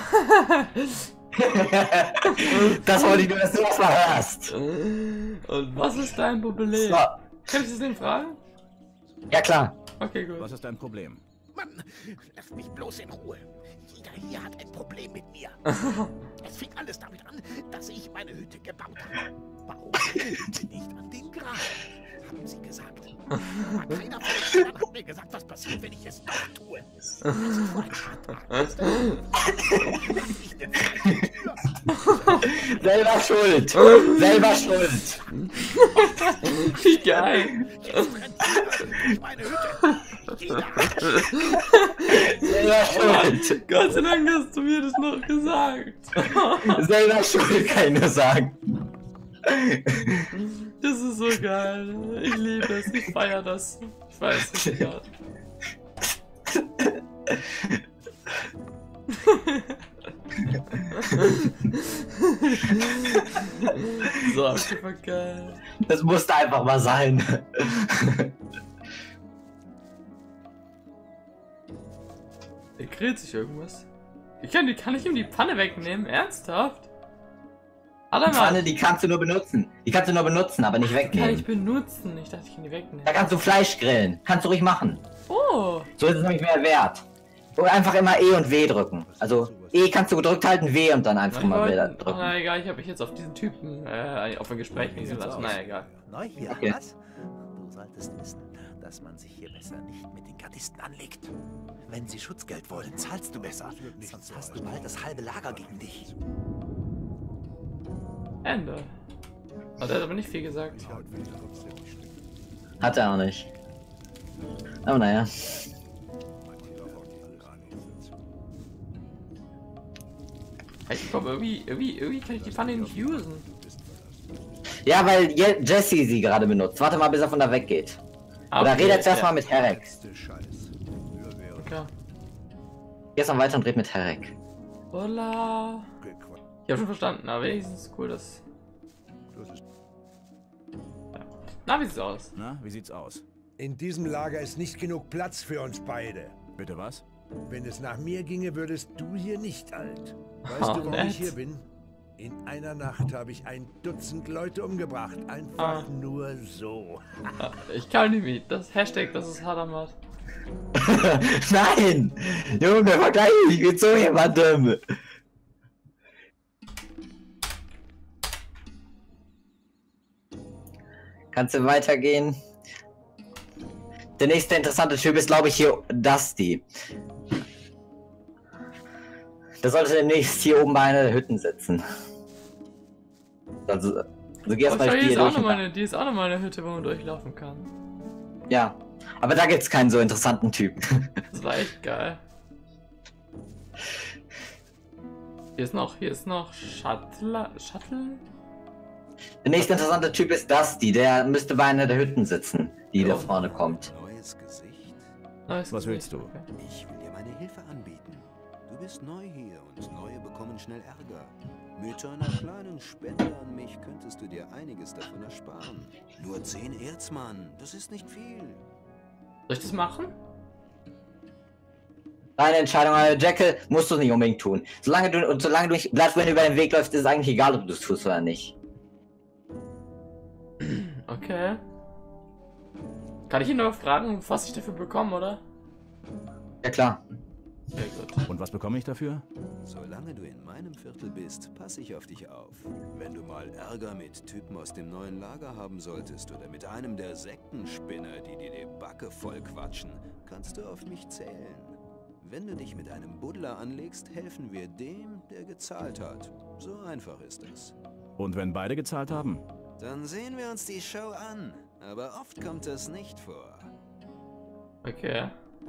das wollte ich nur, dass du das mal hörst. Und was ist dein Problem? So. Kann ich das denn fragen? Ja, klar. Okay, gut. Was ist dein Problem? Mann, lass mich bloß in Ruhe. Jeder hier hat ein Problem mit mir. Es fing alles damit an, dass ich meine Hütte gebaut habe. Warum bitte nicht an den Graben? Haben sie gesagt. Aber keiner von euch hat mir gesagt, was passiert, wenn ich es doch tue. Das ist so ein Schadtag. Ich eine zweite Tür. Selber schuld. Selber schuld. Wie geil. Jetzt rennt jeder durch meine Hütte. Jeder. Selber schuld. Gott sei Dank hast du mir das noch gesagt. Selber schuld, kann ich nur sagen. Das ist so geil. Ich liebe es. Ich feiere das. Ich weiß nicht gerade. So einfach geil. Das musste einfach mal sein. Der grillt sich irgendwas. Ich kann, die, kann ich ihm die Pfanne wegnehmen? Ernsthaft? Warte Die mal. Pfanne, die kannst du nur benutzen. Die kannst du nur benutzen, aber nicht Kann ich wegnehmen. benutzen? Ich dachte, ich kann die wegnehmen. Da kannst du Fleisch grillen. Kannst du ruhig machen. Oh. So ist es nämlich mehr wert. Oder einfach immer E und W drücken. Also E kannst du gedrückt halten, W und dann einfach Na, mal ich wieder wollte- drücken. Na egal, ich habe mich jetzt auf diesen Typen äh, auf ein Gespräch gelassen. Na egal. Neu hier, Okay. was? Du solltest wissen, dass man sich hier besser nicht mit den Gardisten anlegt. Wenn sie Schutzgeld wollen, zahlst du besser. Sonst hast du bald das halbe Lager gegen dich. Ende. Hat er aber nicht viel gesagt. Hat er auch nicht. Aber naja. Ich glaube, irgendwie, irgendwie, irgendwie kann ich die Pfanne nicht usen. Ja, weil Je Jesse sie gerade benutzt. Warte mal, bis er von da weggeht. Ah, Oder okay, red jetzt ja. erstmal mit Herek. Okay. Jetzt noch weiter und red mit Herek. Hola. Ich habe schon verstanden, aber wenigstens cool, dass... Ja. Na, wie sieht's aus? Na, wie sieht's aus? In diesem Lager ist nicht genug Platz für uns beide. Bitte was? Wenn es nach mir ginge, würdest du hier nicht alt. Weißt Oh, du, warum nett. ich hier bin? In einer Nacht habe ich ein Dutzend Leute umgebracht. Einfach Ah. nur so. Ich kann nicht mit. Das Hashtag, das ist Hadamat. Nein! Junge, vergleich mich mit so jemandem! Kannst du weitergehen? Der nächste interessante Typ ist, glaube ich, hier Dusty. Der sollte demnächst hier oben bei einer der Hütten sitzen. Also, also geh erst Oh, mal schau, die hier ist hier auch durch. noch mal eine, die ist auch noch mal eine Hütte, wo man durchlaufen kann. Ja, aber da gibt's keinen so interessanten Typen. Das war echt geil. Hier ist noch, hier ist noch Shuttle, Shuttle? Der nächste interessante Typ ist Dusty, der müsste bei einer der Hütten sitzen, die Oh. da vorne kommt. Neues Gesicht? Neues Was willst Gesicht, du? okay. Ich will dir meine Hilfe anbieten. Du bist neu hier und Neue bekommen schnell Ärger. Mit einer kleinen Spende an mich könntest du dir einiges davon ersparen. Nur zehn Erzmann, das ist nicht viel. Soll ich das machen? Deine Entscheidung, äh, Jekyll, musst du nicht unbedingt tun. Solange du und solange du nicht Bloodwind über den Weg läufst, ist es eigentlich egal, ob du es tust oder nicht. Okay. Kann ich ihn nur fragen, was ich dafür bekomme, oder? Ja klar. Sehr gut. Und was bekomme ich dafür? Solange du in meinem Viertel bist, passe ich auf dich auf. Wenn du mal Ärger mit Typen aus dem neuen Lager haben solltest oder mit einem der Sektenspinner, die dir die Backe voll quatschen, kannst du auf mich zählen. Wenn du dich mit einem Buddler anlegst, helfen wir dem, der gezahlt hat. So einfach ist es. Und wenn beide gezahlt haben? Dann sehen wir uns die Show an. Aber oft kommt das nicht vor. Okay.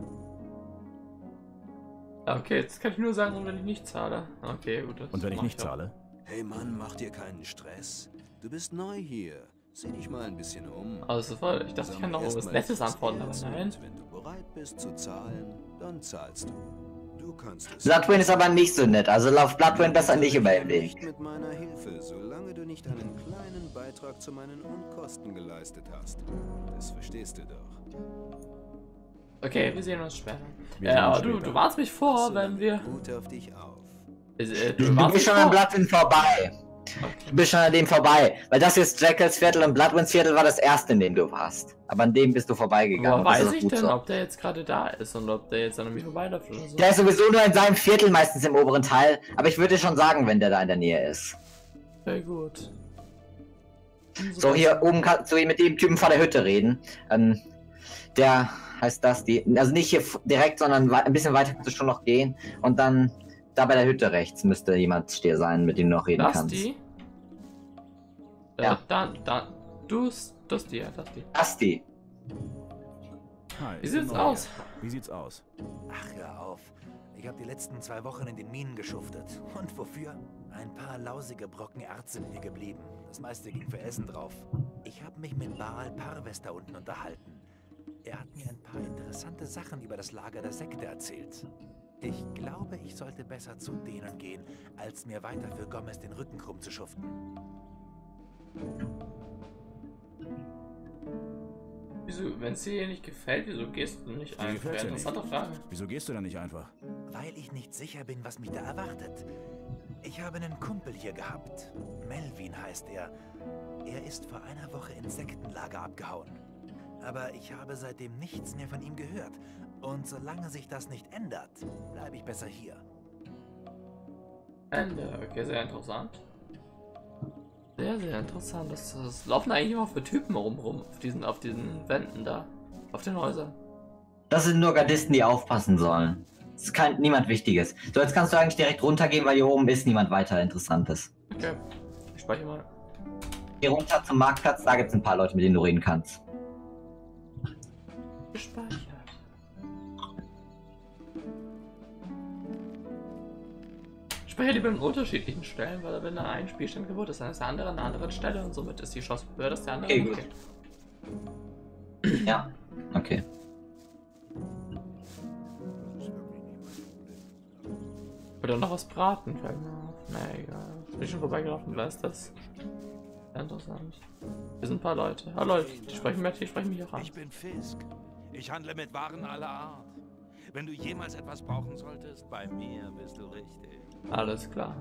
Okay, jetzt kann ich nur sagen, wenn ich nicht zahle. Okay, gut. das Und wenn ich mach nicht auch. zahle? Hey Mann, mach dir keinen Stress. Du bist neu hier. Sieh dich mal ein bisschen um. Also voll, ich dachte, ich kann noch was Nettes antworten, aber nein. Wenn du bereit bist zu zahlen, dann zahlst du. Du kannst es. Bloodwind ist aber nicht so nett, also lauf Bloodwind besser nicht über den Weg. Nicht mit meiner Hilfe, solange du nicht einen kleinen Beitrag zu meinen Unkosten geleistet hast. Das verstehst du doch. Okay, wir sehen uns später. Wir Ja, sehen uns aber du, später. du warst mich vor, Passe wenn wir... gut auf dich auf. Äh, äh, Du, du warst bist mich schon an vor. Bloodwind vorbei. Du bist schon an dem vorbei. Weil das ist Jekylls Viertel und Bloodwinds Viertel war das erste, in dem du warst. Aber an dem bist du vorbeigegangen. Woher und das ist weiß auch ich gut denn, so. ob der jetzt gerade da ist und ob der jetzt an mir vorbeiläuft oder so? Der ist sowieso nur in seinem Viertel, meistens im oberen Teil. Aber ich würde schon sagen, wenn der da in der Nähe ist. Sehr gut. So, hier oben kannst du mit dem Typen vor der Hütte reden. Ähm, der heißt das, die, also nicht hier f- direkt, sondern wei- ein bisschen weiter kannst du schon noch gehen. Und dann da bei der Hütte rechts müsste jemand stehen sein, mit dem du noch reden Das kannst. die? Ja. Äh, da, da, du, das die, ja, das die. Das die. Hi, Wie sieht's neu. aus? Wie sieht's aus? Ach, hör auf. Ich habe die letzten zwei Wochen in den Minen geschuftet. Und wofür? Ein paar lausige Brocken Erz sind mir geblieben. Das meiste ging für Essen drauf. Ich habe mich mit Baal Parves da unten unterhalten. Er hat mir ein paar interessante Sachen über das Lager der Sekte erzählt. Ich glaube, ich sollte besser zu denen gehen, als mir weiter für Gomez den Rücken krumm zu schuften. Wieso, wenn es dir nicht gefällt, wieso gehst du nicht Mir einfach? gefällt's ja Interessante nicht. Frage. Wieso gehst du da nicht einfach? Weil ich nicht sicher bin, was mich da erwartet. Ich habe einen Kumpel hier gehabt. Melvin heißt er. Er ist vor einer Woche ins Sektenlager abgehauen. Aber ich habe seitdem nichts mehr von ihm gehört. Und solange sich das nicht ändert, bleibe ich besser hier. Ende, okay, sehr interessant. Sehr, sehr interessant. Das, das laufen eigentlich immer für Typen rum, rum auf diesen, auf diesen Wänden da. Auf den Häusern. Das sind nur Gardisten, die aufpassen sollen. Das ist kein, niemand Wichtiges. So, jetzt kannst du eigentlich direkt runtergehen, weil hier oben ist niemand weiter Interessantes. Okay. speichere mal. Geh runter zum Marktplatz, da gibt es ein paar Leute, mit denen du reden kannst. Gespeichert. Ich speichere die bei unterschiedlichen Stellen, weil wenn da ein Spielstand kaputt ist, dann ist der andere an einer anderen Stelle und somit ist die Chance höher, dass der andere Okay, gut gut. geht. Ja, okay. Oder noch was braten, fällt mir auf. Na egal. Bin ich schon vorbeigelaufen, da ist das interessant. Wir sind ein paar Leute. Hallo Leute, die sprechen mich, die sprechen mich auch an. Ich bin Fisk. Ich handle mit Waren aller Art. Wenn du jemals etwas brauchen solltest, bei mir bist du richtig. Alles klar.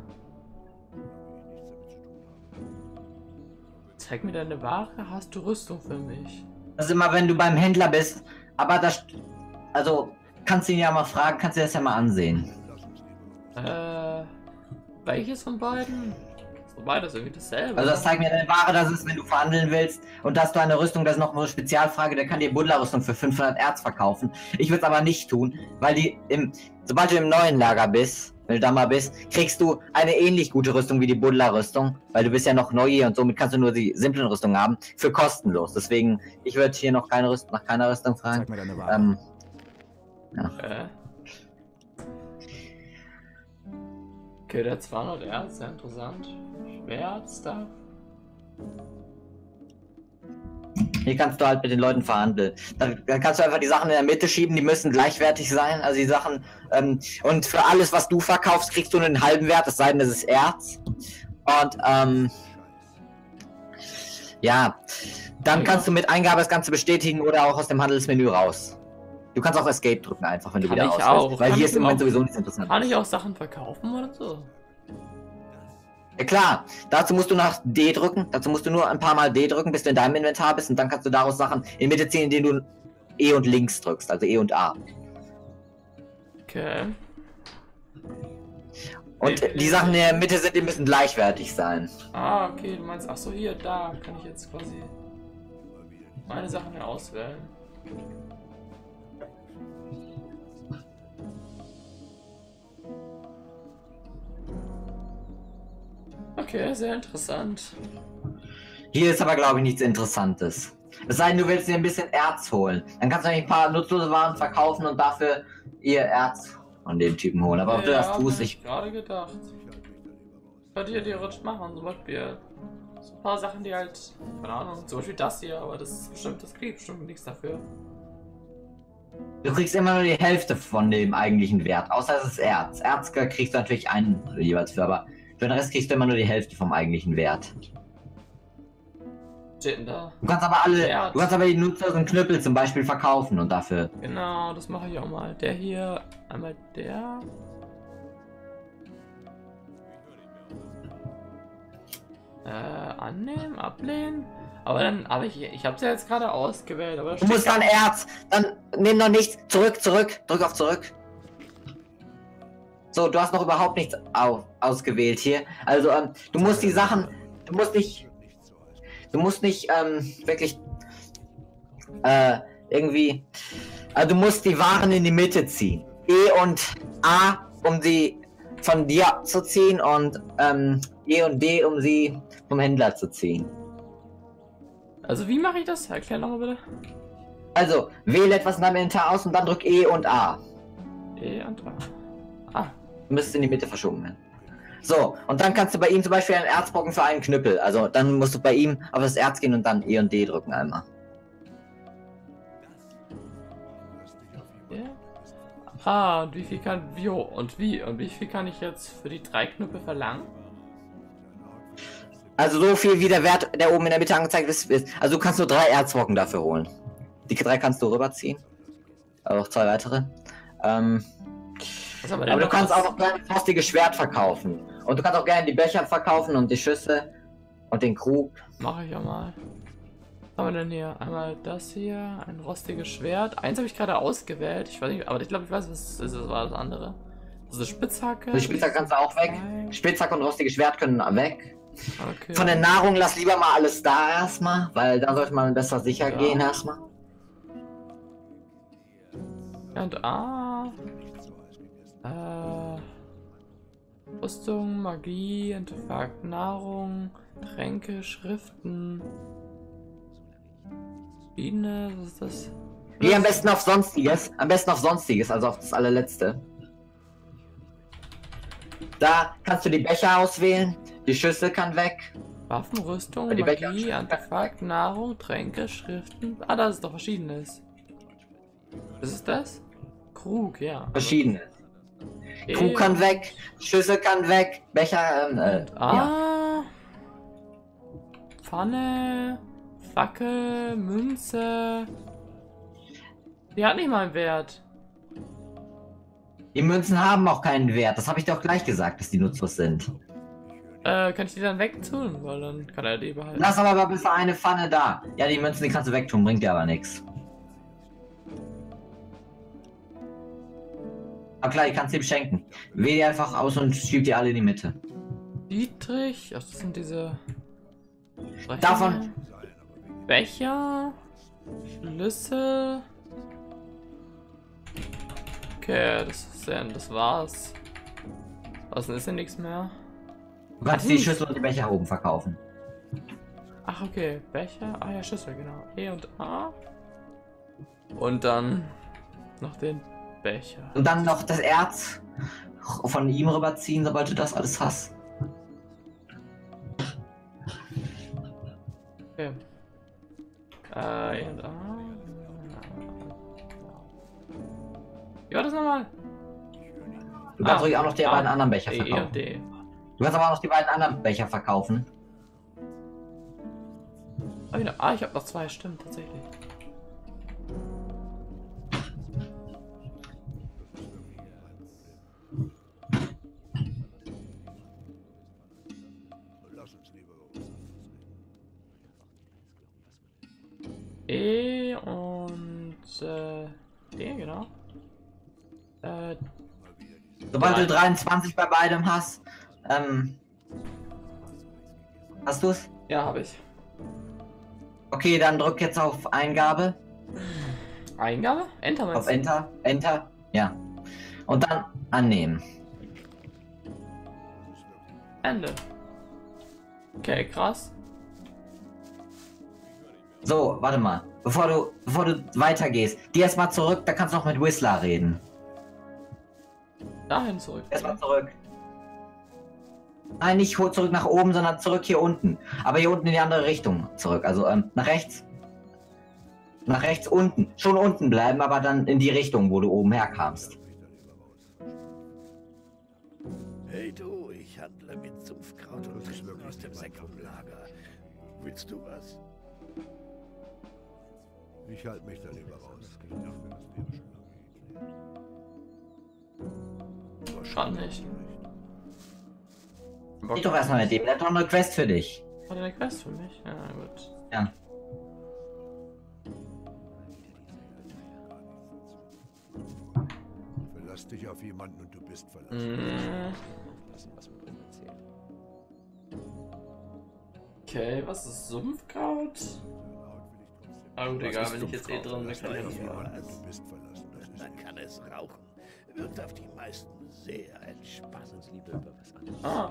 Zeig mir deine Ware, hast du Rüstung für mich? Das ist immer, wenn du beim Händler bist. Aber das... Also, kannst du ihn ja mal fragen, kannst du das ja mal ansehen. Äh... Welches von beiden? So beides irgendwie dasselbe. Also das zeigt mir deine Ware, das ist, wenn du verhandeln willst. Und dass du eine Rüstung, das ist noch eine Spezialfrage, der kann dir Buddler-Rüstung für fünfhundert Erz verkaufen. Ich würde es aber nicht tun, weil die im... Sobald du im neuen Lager bist, wenn du da mal bist, kriegst du eine ähnlich gute Rüstung wie die Buddler-Rüstung, weil du bist ja noch neu hier und somit kannst du nur die simplen Rüstungen haben, für kostenlos. Deswegen, ich würde hier noch keine Rüstung, nach keiner Rüstung fragen. Zeig mir deine Ware. Ähm, ja. Okay. Okay, der zweihundert Erz, sehr interessant. Schwertstuff. Hier kannst du halt mit den Leuten verhandeln. Dann, dann kannst du einfach die Sachen in der Mitte schieben, die müssen gleichwertig sein. Also die Sachen. Ähm, und für alles, was du verkaufst, kriegst du nur den halben Wert, es sei denn, es ist Erz. Und ähm, ja, dann Ja. kannst du mit Eingabe das Ganze bestätigen oder auch aus dem Handelsmenü raus. Du kannst auch Escape drücken einfach, wenn du Kann wieder ich raus auch. willst. Weil Kann hier ich ist im Moment auch. sowieso nichts interessant. Kann ich auch Sachen verkaufen oder so? Ja klar, dazu musst du nach D drücken, dazu musst du nur ein paar Mal D drücken, bis du in deinem Inventar bist und dann kannst du daraus Sachen in die Mitte ziehen, indem du E und links drückst, also E und A. Okay. Und Nee, die nee, Sachen in nee. der Mitte sind, die müssen gleichwertig sein. Ah, okay, du meinst, ach so, hier, da kann ich jetzt quasi meine Sachen hier auswählen. Okay, sehr interessant. Hier ist aber, glaube ich, nichts Interessantes. Es sei denn, du willst dir ein bisschen Erz holen. Dann kannst du nämlich ein paar nutzlose Waren verkaufen und dafür ihr Erz von dem Typen holen. Aber ob du das hab tust, ich ich... gerade gedacht. Bei dir theoretisch machen, zum Beispiel so ein paar Sachen, die halt, keine Ahnung, zum Beispiel das hier, aber das ist bestimmt, das kriegt bestimmt nichts dafür. Du kriegst immer nur die Hälfte von dem eigentlichen Wert, außer es ist Erz. Erz kriegst du natürlich einen jeweils für, aber für den Rest kriegst du immer nur die Hälfte vom eigentlichen Wert. Steht denn da? Du kannst aber alle, Erz. du kannst aber die nutzlosen Knüppel zum Beispiel verkaufen und dafür... Genau, das mache ich auch mal. Der hier, einmal der. Äh, annehmen, ablehnen. Aber dann, aber ich, ich habe ja jetzt gerade ausgewählt, aber da Du musst steht dann Erz, dann nimm noch nichts, zurück, zurück, drück auf zurück. So, du hast noch überhaupt nichts au ausgewählt hier. Also, ähm, du musst die Sachen, du musst nicht, du musst nicht, ähm, wirklich, äh, irgendwie, also du musst die Waren in die Mitte ziehen. E und A, um sie von dir zu ziehen und, ähm, E und D, um sie vom Händler zu ziehen. Also wie mache ich das? Erklär nochmal bitte. Also, wähle etwas in deinem Inventar aus und dann drück E und A. E und A. Ah. Müsste in die Mitte verschoben werden. So, und dann kannst du bei ihm zum Beispiel einen Erzbrocken für einen Knüppel. Also, dann musst du bei ihm auf das Erz gehen und dann E und D drücken einmal. Ja. Ah, und wie viel kann, wie hoch und wie? Und wie viel kann ich jetzt für die drei Knüppel verlangen? Also so viel wie der Wert, der oben in der Mitte angezeigt ist. ist. Also du kannst nur drei Erzbrocken dafür holen. Die drei kannst du rüberziehen. Aber auch zwei weitere. Ähm, Was haben wir denn aber du noch kannst was? auch noch ein rostiges Schwert verkaufen. Und du kannst auch gerne die Becher verkaufen und die Schüsse und den Krug. Mache ich auch mal. Was haben wir denn hier? Einmal das hier, ein rostiges Schwert. Eins habe ich gerade ausgewählt. Ich weiß nicht, aber ich glaube, ich weiß, was das ist. Das war das andere. Das ist eine Spitzhacke. Die Spitzhacke kannst du auch weg. Spitzhacke und rostiges Schwert können weg. Okay. Von der Nahrung lass lieber mal alles da erstmal, weil da sollte man besser sicher Ja. gehen erstmal. Und A. Äh. Rüstung, Magie, Artefakt, Nahrung, Tränke, Schriften. Biene, was ist das? Geh am besten auf Sonstiges. Am besten auf Sonstiges, also auf das allerletzte. Da kannst du die Becher auswählen. Die Schüssel kann weg. Waffen, Rüstung, Die Magie, Becher- Artefakt, Nahrung, Tränke, Schriften. Ah, da ist doch Verschiedenes. Was ist das? Krug, ja. Verschiedenes. Eh. Kuh kann weg. Schüssel kann weg. Becher, ähm, äh, Ah. ja. Pfanne, Fackel, Münze. Die hat nicht mal einen Wert. Die Münzen haben auch keinen Wert. Das habe ich doch gleich gesagt, dass die nutzlos sind. Äh, kann ich die dann wegtun? Weil dann kann er die behalten. Lass aber bis eine Pfanne da. Ja, die Münzen, die kannst du wegtun, bringt dir aber nichts. Aber klar, die kannst du ihm schenken. Wähl die einfach aus und schieb die alle in die Mitte. Dietrich, ach, das sind diese. Brecher, Davon- Becher, Schlüssel. Okay, das ist ja, das war's. Was ist denn nichts mehr? Du kannst die Schüssel und die Becher oben verkaufen. Ach, okay, Becher. Ah ja, Schlüssel, genau. E und A. Und dann noch den Becher. Und dann noch das Erz von ihm rüberziehen, sobald du das alles hast. Okay. Äh, E und A. Ja, das nochmal. Du kannst Ah, ruhig auch noch die ah, beiden anderen Becher E und verkaufen. D. Du kannst aber auch noch die beiden anderen Becher verkaufen. Ah, wieder- ah, ich habe noch zwei, stimmt, tatsächlich. E und äh, D, genau. Äh, Sobald du drei. dreiundzwanzig bei beidem hast, ähm, hast du es? Ja, habe ich. Okay, dann drück jetzt auf Eingabe, Eingabe? Enter meinst auf du? Enter, Enter, ja. Und dann annehmen. Ende. Okay, krass. So, warte mal. Bevor du, bevor du weitergehst, geh erstmal zurück, da kannst du noch mit Whistler reden. Dahin zurück. Erstmal zurück. Nein, nicht zurück nach oben, sondern zurück hier unten. Aber hier unten in die andere Richtung zurück. Also ähm, nach rechts. Nach rechts unten. Schon unten bleiben, aber dann in die Richtung, wo du oben herkamst. Hey du, ich handle mit Sumpfkraut und Tränken aus dem Sektenlager. Willst du was? Ich halte mich da lieber raus. Wahrscheinlich. Geh doch erstmal mit dem. Der hat doch eine Quest für dich. Hat er eine Quest für mich? Ja, gut. Ja. Verlass dich auf jemanden und du bist verlassen. Mm. Okay, was ist Sumpfkraut? Ah gut, egal, wenn ich jetzt eh drin bin, kann ich das machen. Du bist verlassen. Das ist Man kann es rauchen. Wirkt auf die meisten sehr entspannend. Ah.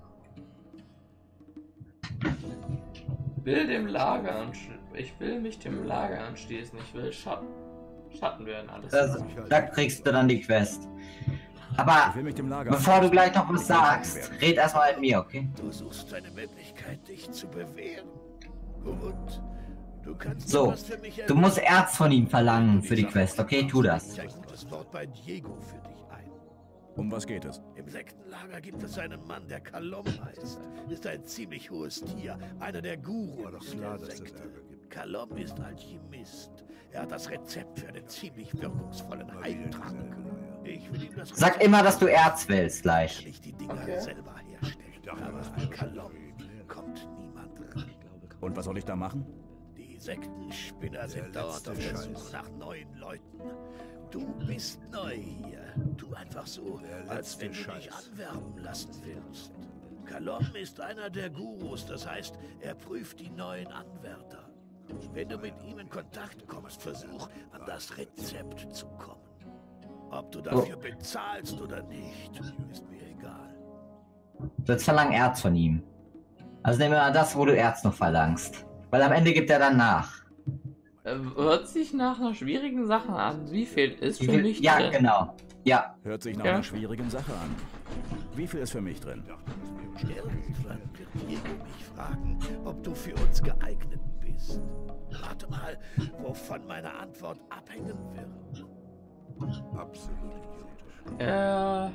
Will dem Lager anschließen. Ich will mich dem Lager anschließen. Ich will Schatten. Schatten werden alles. Das, da kriegst du dann die Quest. Aber Ich will mich dem Lager bevor du gleich noch was sagst, red erstmal mit mir, okay? Du suchst eine Möglichkeit, dich zu bewähren. Gut. Du kannst So, etwas für mich du musst Erz von ihm verlangen für die Quest, okay? Tu das. Ich ein gutes Wort bei Diego für dich ein. Um was geht es? Im Sektenlager gibt es einen Mann, der Kalom heißt. Ist ein ziemlich hohes Tier, einer der War doch Gurus klar, der dass es Sekte. Ärger gibt. Kalom ist Alchemist. Er hat das Rezept für einen ziemlich wirkungsvollen Mal wieder Heiltrank. dieselbe Leier. Ich will ihm das Sag Rezept immer, dass du geben, Erz willst kann gleich. ich die Dinger Okay. selber herstellen. dachte, Aber das an wäre Kalom schon kommt niemand ran. Und was soll ich da machen? Die Sektenspinner Der sind dauernd letzte auf der Scheiß. Suche nach neuen Leuten. Du bist neu hier. Tu einfach so, Der als letzte wenn du dich Scheiß. anwerben lassen willst. Kalom ist einer der Gurus, das heißt, er prüft die neuen Anwärter. Wenn du mit ihm in Kontakt kommst, versuch, an das Rezept zu kommen. Ob du dafür bezahlst oder nicht, ist mir egal. Du willst verlangen Erz von ihm. Also nehmen wir mal das, wo du Erz noch verlangst. Weil am Ende gibt er dann nach. Äh, hört sich nach einer schwierigen Sache an. Wie viel ist für viel, mich ja, drin? Ja, genau. Ja. Hört sich nach Ja. einer schwierigen Sache an. Wie viel ist für mich drin? Irgendwann wird Diego mich fragen, ob du für uns geeignet bist. Warte mal, wovon meine Antwort abhängen wird. Absolut. Äh.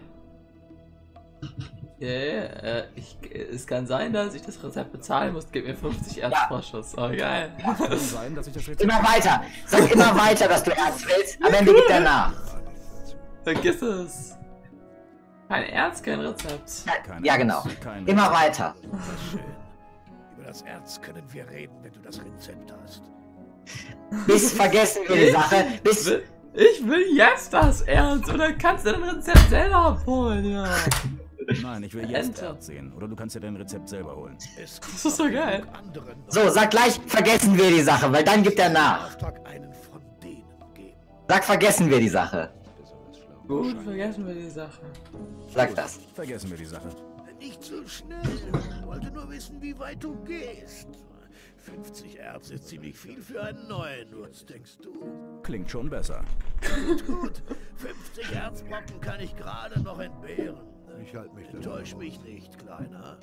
Yeah, äh, ich, es kann sein, dass ich das Rezept bezahlen muss. Gib mir fünfzig Erzvorschuss. Oh, geil. Kann sein, dass ich das Rezept... Immer weiter. Sag immer weiter, dass du Erz willst. Am Ende gibt er nach. Vergiss es. Kein Erz, kein Rezept. Keine Ja, genau. Kein Immer weiter. Schön. Über das Erz können wir reden, wenn du das Rezept hast. Bis vergessen wir die Sache. Bis. Ich will jetzt das Erz. Oder kannst du dein Rezept selber abholen, ja. Nein, ich will jetzt Enter. Erz sehen. Oder du kannst dir dein Rezept selber holen. Es Das ist so geil. So, sag gleich, vergessen wir die Sache, weil dann gibt er nach. Auftrag einen von denen geben. Sag, vergessen wir die Sache. Gut, vergessen wir die Sache. Sag das. Vergessen wir die Sache. Nicht so schnell. Ich wollte nur wissen, wie weit du gehst. fünfzig Erz ist ziemlich viel für einen neuen. Was denkst du? Klingt schon besser. Gut, gut. fünfzig Erzbrocken kann ich gerade noch entbehren. Ich halte mich Enttäusch mich nicht, Kleiner.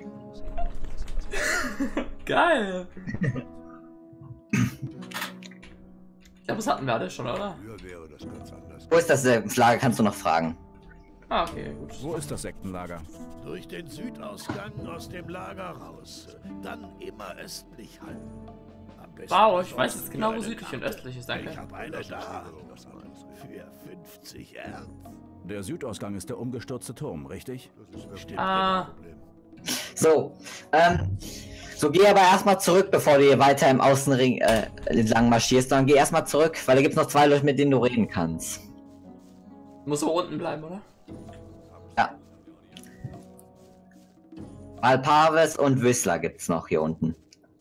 Geil. Ich glaube, das hatten wir alle schon, oder? Früher wäre das ganz anders. Wo ist das äh, Lager? Kannst du noch fragen. Ah, okay, gut. Wo ist das Sektenlager? Durch den Südausgang aus dem Lager raus. Dann immer östlich halten. Am besten Wow, ich weiß jetzt besorgst du genau, mir wo eine südlich und Karte. östlich ist, danke. Ich habe eine da. Für fünfzig Erz. Der Südausgang ist der umgestürzte Turm, richtig? Stimmt, Ah. kein Problem. So, ähm, so geh aber erstmal zurück, bevor du hier weiter im Außenring äh, entlang marschierst, sondern geh erstmal zurück, weil da gibt's noch zwei Leute, mit denen du reden kannst. Muss so unten bleiben, oder? Ja. Malparves und Whistler gibt's noch hier unten.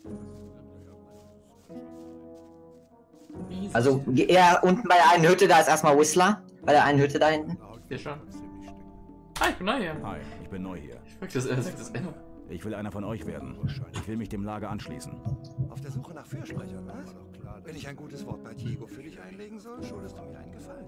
Also geh eher unten bei der einen Hütte, da ist erstmal Whistler. Bei der einen Hütte da hinten. Hier schon. Ah, ich bin neu hier. Hi, ich bin neu hier. Ich mag das, er sagt das immer. Ich will einer von euch werden. Ich will mich dem Lager anschließen. Auf der Suche nach Fürsprechern, was? Wenn ich ein gutes Wort bei Diego für dich einlegen soll, schuldest du mir einen Gefallen.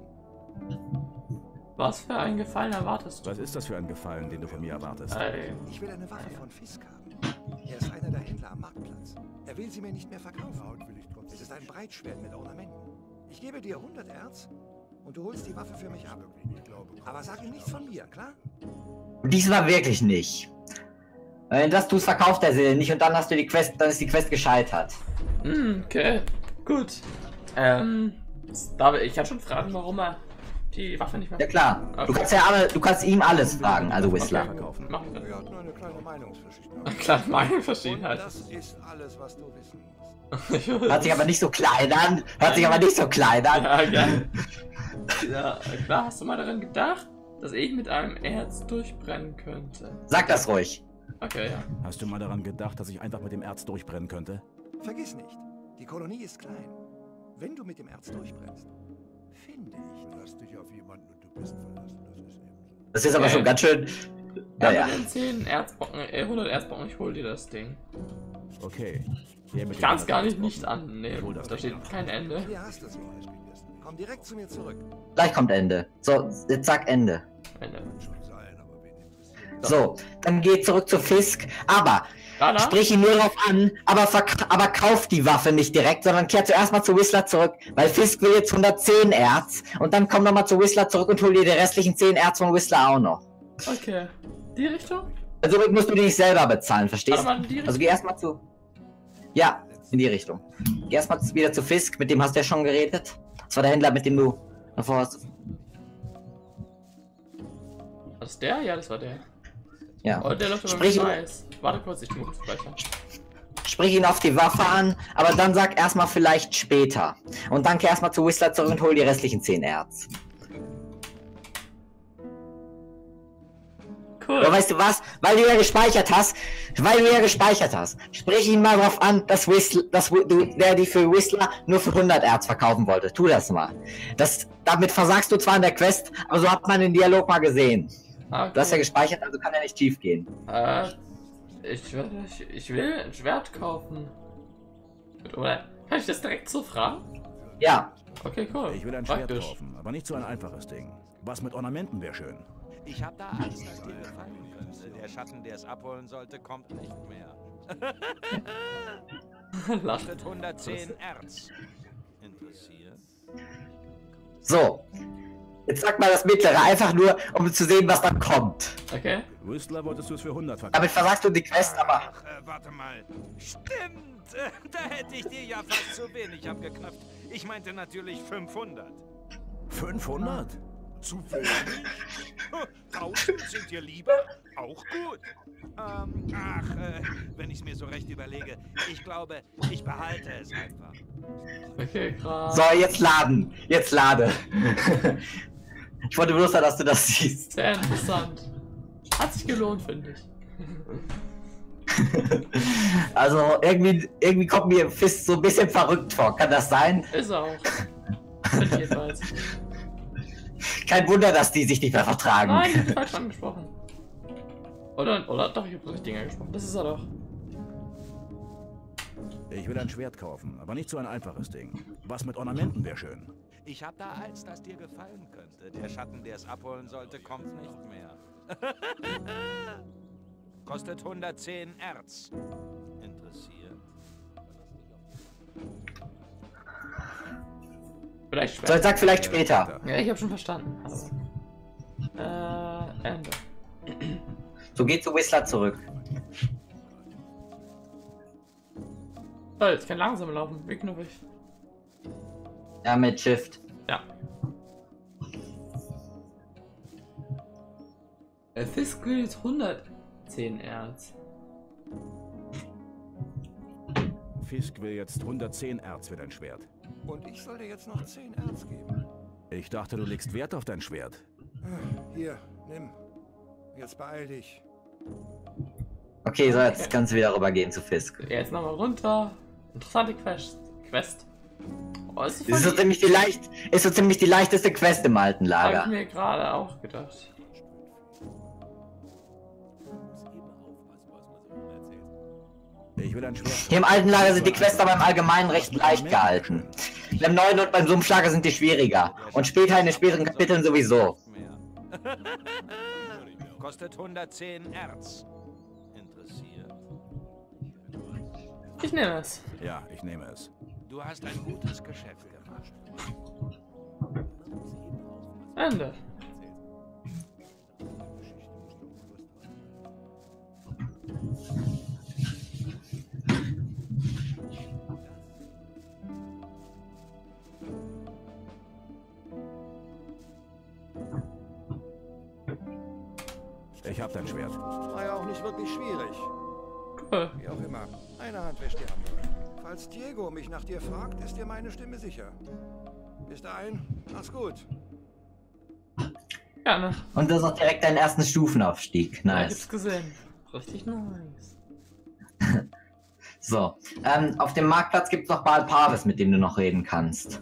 Was für ein Gefallen erwartest du? Was ist das für ein Gefallen, den du von mir erwartest? Ey. Ich will eine Waffe von Fisk haben. Er ist einer der Händler am Marktplatz. Er will sie mir nicht mehr verkaufen. Es ist ein Breitschwert mit Ornamenten. Ich gebe dir hundert Erz und du holst die Waffe für mich ab. Aber sag ihm nichts von mir, klar? Diesmal wirklich nicht. Wenn das tust, verkauft er sie nicht und dann hast du die Quest, dann ist die Quest gescheitert. Hm, okay. Gut. Ähm, David, ich kann schon fragen, warum er die Waffe nicht mehr... Ja klar. Okay. Du kannst ja alle, du kannst ihm alles fragen, also Whistler. Okay, machen wir. Wir hatten nur eine kleine Meinungsverschiedenheit. Eine kleine Meinungsverschiedenheit. Und das ist alles, was du wissen musst. Hört sich aber nicht so klein an. Hört sich aber nicht so klein an. Ja, geil. Ja, klar, hast du mal daran gedacht, dass ich mit einem Erz durchbrennen könnte? Sag das ruhig. Okay, ja. Hast du mal daran gedacht, dass ich einfach mit dem Erz durchbrennen könnte? Vergiss nicht, die Kolonie ist klein. Wenn du mit dem Erz durchbrennst, finde ich. Lass dich auf jemanden und du bist verlassen. Das ist eben so. Das ist aber Okay. schon ganz schön. Ja, Naja. mit den zehn Erzbrocken, äh, hundert Erzbrocken, ich hol dir das Ding. Okay. Hier mit Ich den kann es gar nicht Erzbrocken. nicht annehmen. Da steht kein Ende. Hier hast du sie. Komm direkt zu mir zurück. Gleich kommt Ende. So, jetzt sag Ende. Ende. Schon sein, aber wen interessiert? So, dann geh zurück zu Fisk. Aber Rana? sprich ihn nur drauf an, aber, verk aber kauf die Waffe nicht direkt, sondern kehr zuerst mal zu Whistler zurück, weil Fisk will jetzt hundertzehn Erz und dann komm nochmal zu Whistler zurück und hol dir die restlichen zehn Erz von Whistler auch noch. Okay. Die Richtung? Also musst du die nicht selber bezahlen, verstehst Warte mal, in die du? Richtung? Also geh erstmal zu. Ja, in die Richtung. Geh erstmal wieder zu Fisk, mit dem hast du ja schon geredet. Das war der Händler, mit dem du davor hast. War das der? Ja, das war der. Ja. Oh, der läuft aber Sprich, mit Weiß. Warte kurz, ich muss speichern. sprich ihn auf die Waffe an, aber dann sag erstmal vielleicht später. Und dann kehr erstmal zu Whistler zurück und hol die restlichen zehn Erz. Cool. Aber weißt du was? Weil du ja gespeichert hast, weil du ja gespeichert hast, sprich ihn mal drauf an, dass Whistler, dass du, der die für Whistler nur für hundert Erz verkaufen wollte. Tu das mal. Das, damit versagst du zwar in der Quest, aber so hat man den Dialog mal gesehen. Okay. Du hast ja gespeichert, also kann er nicht tief gehen. Äh, ich will, ich, ich will ein Schwert kaufen. Oder kann ich das direkt so fragen? Ja. Okay, cool. Ich will ein Praktisch. Schwert kaufen, aber nicht so ein einfaches Ding. Was mit Ornamenten wäre schön. Ich hab da Angst, dass dir gefallen könnte. Der Schatten, der es abholen sollte, kommt nicht mehr. Kostet hundertzehn Erz. Interessiert? So. Jetzt sag mal das mittlere, einfach nur, um zu sehen, was dann kommt. Okay. Whistler wolltest du es für hundert verkaufen. Damit versagst du die Quest, aber... Ach, äh, warte mal. Stimmt! Äh, da hätte ich dir ja fast zu wenig abgeknöpft. Ich meinte natürlich fünfhundert. fünfhundert? Zu wenig? tausend sind dir lieber? Auch gut. Ähm, ach, äh, wenn ich es mir so recht überlege, ich glaube, ich behalte es einfach. Okay, krass. So, jetzt laden. Jetzt lade. Ich wollte bloß, dass du das siehst. Sehr interessant. Hat sich gelohnt, finde ich. Also, irgendwie, irgendwie kommt mir Fist so ein bisschen verrückt vor. Kann das sein? Ist er auch. Finde ich jedenfalls. Kein Wunder, dass die sich nicht mehr vertragen. Nein, ich hab falsch angesprochen. Oder, oder doch, ich hab richtig angesprochen. Das ist er doch. Ich will ein Schwert kaufen, aber nicht so ein einfaches Ding. Was mit Ornamenten wäre schön. Ich hab da eins, das dir gefallen könnte. Der Schatten, der es abholen sollte, kommt nicht mehr. Kostet hundertzehn Erz. Interessiert? Vielleicht später. So, jetzt sag vielleicht später. Ja, ich hab schon verstanden. Also. Äh, Ende. So, geht zu Whistler zurück. So, jetzt kann langsam laufen. Wie knuffig. Ja, mit Shift. Ja. Der Fisk will jetzt hundertzehn Erz. Fisk will jetzt hundertzehn Erz für dein Schwert. Und ich soll dir jetzt noch zehn Erz geben. Ich dachte, du legst Wert auf dein Schwert. Hier, nimm. Jetzt beeil dich. Okay, so, jetzt kannst du wieder rübergehen zu Fisk. Jetzt nochmal runter. Interessante Quest. Quest. Oh, ist Das ist so ziemlich die leicht, ist so ziemlich die leichteste Quest im alten Hab ich Lager. mir gerade auch gedacht. Ich will ein Schwert. Hier im alten Lager sind die Quests aber im Allgemeinen recht leicht gehalten. Beim neuen und beim Sumpfschlager sind die schwieriger. Und später in den späteren Kapiteln sowieso. Kostet hundertzehn Erz. Interessiert? Ich nehme es. Ja, ich nehme es. Du hast ein gutes Geschäft gemacht. Ende. Ich hab dein Schwert. War ja auch nicht wirklich schwierig. Cool. Wie auch immer. Eine Hand wäscht die andere. Falls Diego mich nach dir fragt, ist dir meine Stimme sicher. Bis dahin, mach's gut. Gerne. Und das ist auch direkt deinen ersten Stufenaufstieg. Ja, ich Nice. hab's gesehen. Richtig nice. So, ähm, auf dem Marktplatz gibt es noch Baal Parvis, mit dem du noch reden kannst.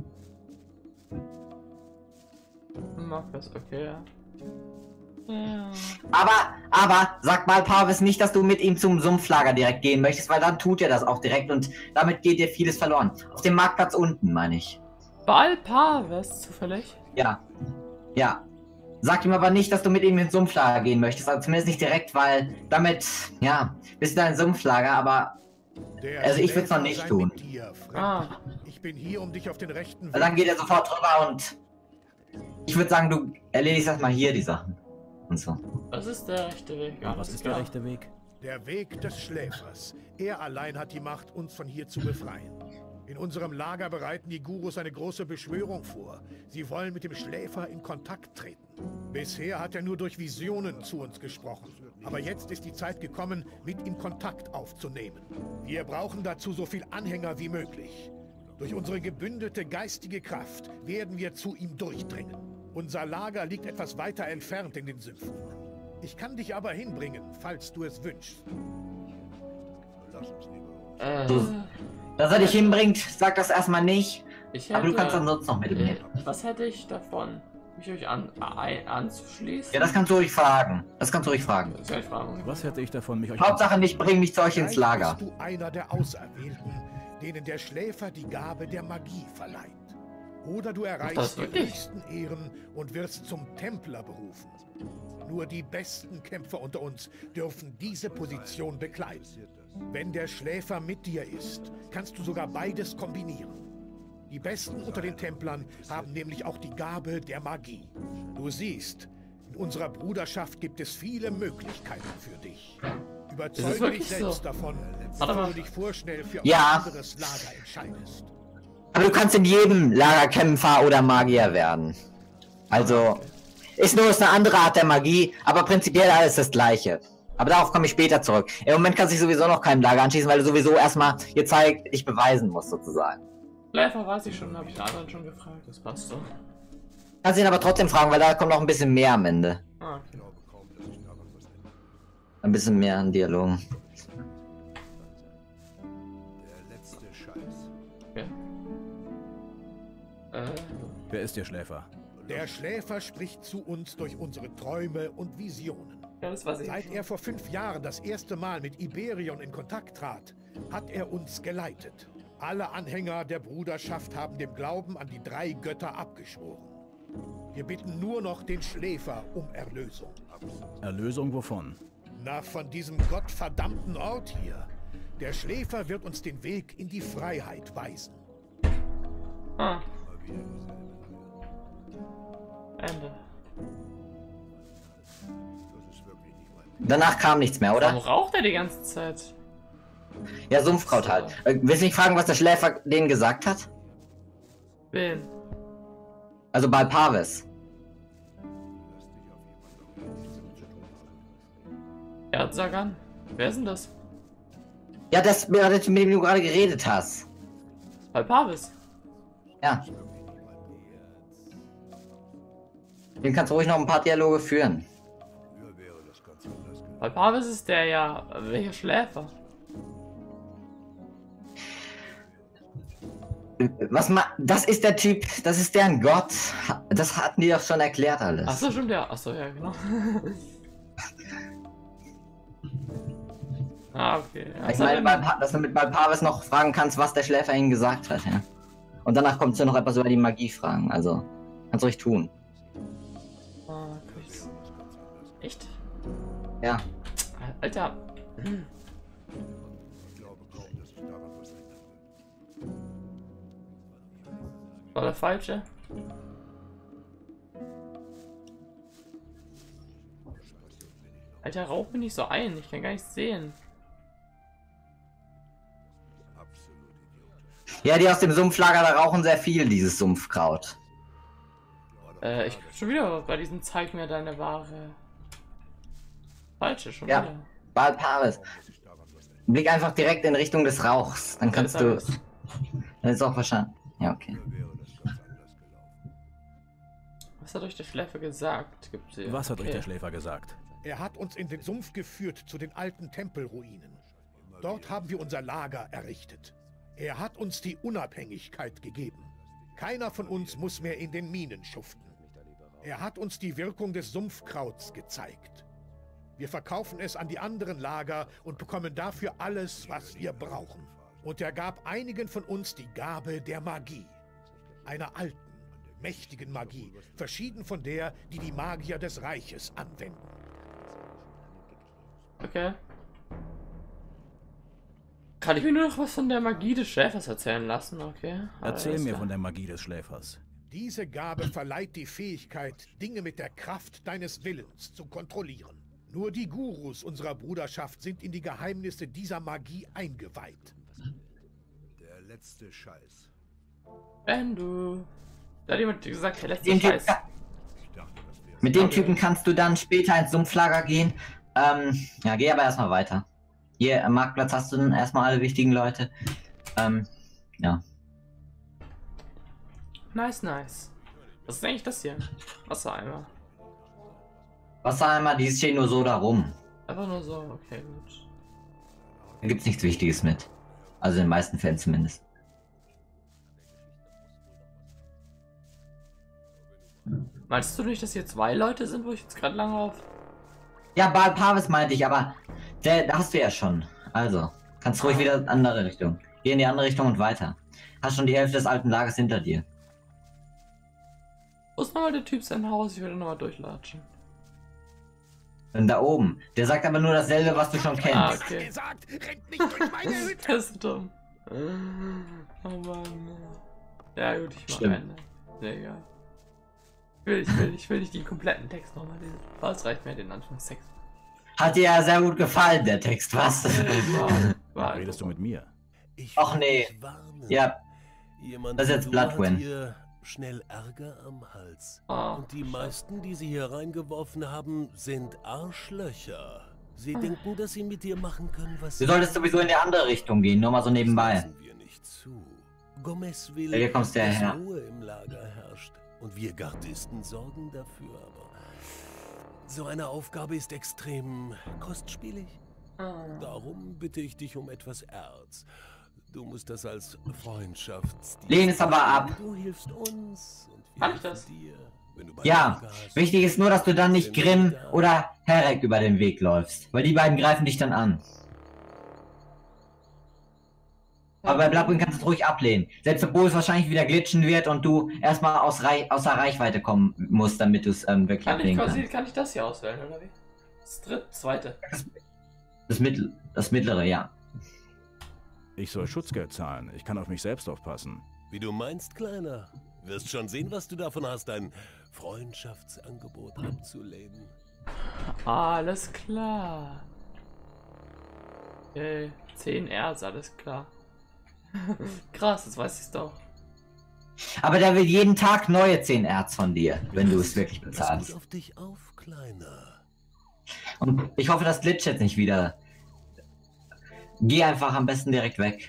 Mag das, okay, ja. Ja. Aber, aber, sag Baal Parvis nicht, dass du mit ihm zum Sumpflager direkt gehen möchtest, weil dann tut er das auch direkt und damit geht dir vieles verloren. Auf dem Marktplatz unten, meine ich. Baal Parvis, zufällig? Ja. Ja. Sag ihm aber nicht, dass du mit ihm ins Sumpflager gehen möchtest, also zumindest nicht direkt, weil damit, ja, bist du da ein Sumpflager, aber also ich würde es noch nicht tun. Dir, Ah. ich bin hier, um dich auf den rechten Weil dann geht er sofort drüber und ich würde sagen, du erledigst erstmal hier die Sachen. Und so. Das ist der rechte Weg. Ja, was ist der rechte Weg? Der Weg des Schläfers. Er allein hat die Macht, uns von hier zu befreien. In unserem Lager bereiten die Gurus eine große Beschwörung vor. Sie wollen mit dem Schläfer in Kontakt treten. Bisher hat er nur durch Visionen zu uns gesprochen. Aber jetzt ist die Zeit gekommen, mit ihm Kontakt aufzunehmen. Wir brauchen dazu so viel Anhänger wie möglich. Durch unsere gebündelte geistige Kraft werden wir zu ihm durchdringen. Unser Lager liegt etwas weiter entfernt in den Sümpfen. Ich kann dich aber hinbringen, falls du es wünschst. Lass uns lieber. Äh, So, dass er dich hinbringt, sag das erstmal nicht. ich Aber du hätte- kannst ansonsten noch mit ihm hin. Was hätte ich davon? mich euch an, ein, anzuschließen? Ja, das kannst du ruhig fragen. Das kannst du ruhig fragen. Das kann ich fragen. Was hätte ich davon, mich euch... Hauptsache nicht, bring mich zu euch ins Vielleicht Lager. bist du einer der Auserwählten, denen der Schläfer die Gabe der Magie verleiht. Oder du erreichst die wirklich? höchsten Ehren und wirst zum Templer berufen. Nur die besten Kämpfer unter uns dürfen diese Position bekleiden. Wenn der Schläfer mit dir ist, kannst du sogar beides kombinieren. Die Besten unter den Templern haben nämlich auch die Gabe der Magie. Du siehst, in unserer Bruderschaft gibt es viele Möglichkeiten für dich. Überzeuge dich wirklich selbst so? davon, Warte bevor mal. du dich vorschnell für Ja. ein anderes Lager entscheidest. Aber du kannst in jedem Lager Kämpfer oder Magier werden. Also, ist nur eine andere Art der Magie, aber prinzipiell alles das Gleiche. Aber darauf komme ich später zurück. Im Moment kannst du dich sowieso noch keinem Lager anschließen, weil du sowieso erstmal ihr zeigt, dich beweisen musst, sozusagen. Schläfer weiß ich schon, habe ich den anderen schon gefragt. Das passt so. Kannst ihn aber trotzdem fragen, weil da kommt noch ein bisschen mehr am Ende. Ah, okay. Ein bisschen mehr an Dialogen. Der letzte Scheiß. Okay. Äh, Wer ist der Schläfer? Der Schläfer spricht zu uns durch unsere Träume und Visionen. ja, das weiß ich Seit schon. er vor fünf Jahren das erste Mal mit Iberion in Kontakt trat, hat er uns geleitet. Alle Anhänger der Bruderschaft haben dem Glauben an die drei Götter abgeschworen. Wir bitten nur noch den Schläfer um Erlösung. Erlösung wovon? Na, von diesem gottverdammten Ort hier. Der Schläfer wird uns den Weg in die Freiheit weisen. Ah. Ende. Danach kam nichts mehr, oder? Warum raucht er die ganze Zeit? Ja, Sumpfkraut halt. Äh, willst du nicht fragen, was der Schläfer denen gesagt hat? Wen? Also bei Pavis. Ja, sag an. Wer ist denn das? Ja, das, mit dem du gerade geredet hast. Bei Pavis. Ja. Den kannst du ruhig noch ein paar Dialoge führen. Bei Pavis ist der ja. Welcher Schläfer? Was ma das ist der Typ, das ist deren Gott. Das hatten die doch schon erklärt alles. Achso, stimmt ja. Achso, ja, genau. ah, okay. Ja, Ich meine, bei Pa- dass du mit bei Pavis noch fragen kannst, was der Schläfer ihnen gesagt hat, ja. Und danach kommst du noch etwas über die Magie fragen, also kannst du ruhig tun. Ah, krass. Echt? Ja. Alter. Hm. War der falsche? Alter, rauch mich nicht so ein. Ich kann gar nichts sehen. Ja, die aus dem Sumpflager, da rauchen sehr viel, dieses Sumpfkraut. Äh, ich bin schon wieder bei diesem Zeig mir deine Ware. Falsche, schon Ja, wieder. bei Pavis. Blick einfach direkt in Richtung des Rauchs, dann kannst Ja, du... das ist Dann ist auch wahrscheinlich... Ja, okay. Was hat euch der Schläfer gesagt? Gibt's hier? Was hat euch Okay. der Schläfer gesagt? Er hat uns in den Sumpf geführt zu den alten Tempelruinen. Dort haben wir unser Lager errichtet. Er hat uns die Unabhängigkeit gegeben. Keiner von uns muss mehr in den Minen schuften. Er hat uns die Wirkung des Sumpfkrauts gezeigt. Wir verkaufen es an die anderen Lager und bekommen dafür alles, was wir brauchen. Und er gab einigen von uns die Gabe der Magie. Einer alten, mächtigen Magie, verschieden von der, die die Magier des Reiches anwenden. Okay. Kann ich mir nur noch was von der Magie des Schläfers erzählen lassen? Okay. Erzähl Alles mir klar. von der Magie des Schläfers. Diese Gabe verleiht die Fähigkeit, Dinge mit der Kraft deines Willens zu kontrollieren. Nur die Gurus unserer Bruderschaft sind in die Geheimnisse dieser Magie eingeweiht. Der letzte Scheiß. Wenn du. Da hat jemand gesagt, der letzte Den Typ, Scheiß. mit dem Typen kannst du dann später ins Sumpflager gehen. Ähm, ja, geh aber erstmal weiter. Hier am Marktplatz hast du dann erstmal alle wichtigen Leute. Ähm, ja. Nice, nice. Was ist eigentlich das hier? Wassereimer. Wassereimer, die stehen nur so da rum. Einfach nur so, okay, gut. Da gibt's nichts Wichtiges mit. Also in den meisten Fällen zumindest. Meinst du nicht, dass hier zwei Leute sind, wo ich jetzt gerade lang auf? Ja, Baal Parvis meinte ich, aber der, da hast du ja schon. Also, kannst ruhig wieder in die andere Richtung. Geh in die andere Richtung und weiter. Hast schon die Hälfte des alten Lagers hinter dir. Wo ist nochmal der Typ sein Haus? Ich will nochmal durchlatschen. Und da oben. Der sagt aber nur dasselbe, was du schon kennst. Ah, okay. Gesagt, rennt nicht durch meine Hütte. Das ist dumm. Oh Mann. Ja gut, ich mach Stimmt. einen. Sehr egal. Ich will, ich will, ich will nicht den kompletten Text nochmal lesen. Was reicht mir den Anfangstext? Hat dir ja sehr gut gefallen, der Text, was? War, war Redest du mit mir? Ich Ach will nee. dich warnen. Ja, Jemand das ist wie jetzt du Bloodwin. hat hier schnell Ärger am Hals. Ah, Und die meisten, die sie hier reingeworfen haben, sind Arschlöcher. Sie denken, dass sie mit dir machen können, was du sie solltest sowieso in die andere Richtung gehen, nur mal so nebenbei. lassen wir nicht zu. Gomez will, Ja, hier kommst du ja dass her. Ruhe im Lager herrscht. Und wir Gardisten sorgen dafür, aber so eine Aufgabe ist extrem kostspielig. ah. Darum bitte ich dich um etwas Erz. Du musst das als Freundschaftsdienst. Lehn es aber ab. Du hilfst uns und wir Kann ich helfen das? dir. Wenn du Ja, Lager hast, wichtig ist nur, dass du dann nicht sind wir Grimm da. oder Herek über den Weg läufst, weil die beiden greifen dich dann an. Aber bei Bloodwin kannst du es ruhig ablehnen. Selbst obwohl es wahrscheinlich wieder glitschen wird und du erstmal aus Rei außer Reichweite kommen musst, damit du es ähm, wirklich Kann ich ablehnen quasi, kannst. kann ich das hier auswählen, oder wie? Das dritte, zweite. Das, Mittel, das mittlere, ja. Ich soll Schutzgeld zahlen. Ich kann auf mich selbst aufpassen. Wie du meinst, Kleiner. Wirst schon sehen, was du davon hast, ein Freundschaftsangebot abzulehnen. Alles klar. Okay, zehn Erz, alles klar. Krass, das weiß ich doch. Aber der will jeden Tag neue zehn Erz von dir, wenn du es wirklich Pass gut bezahlst. auf dich auf, Kleiner. Und ich hoffe, das glitscht jetzt nicht wieder. Geh einfach am besten direkt weg.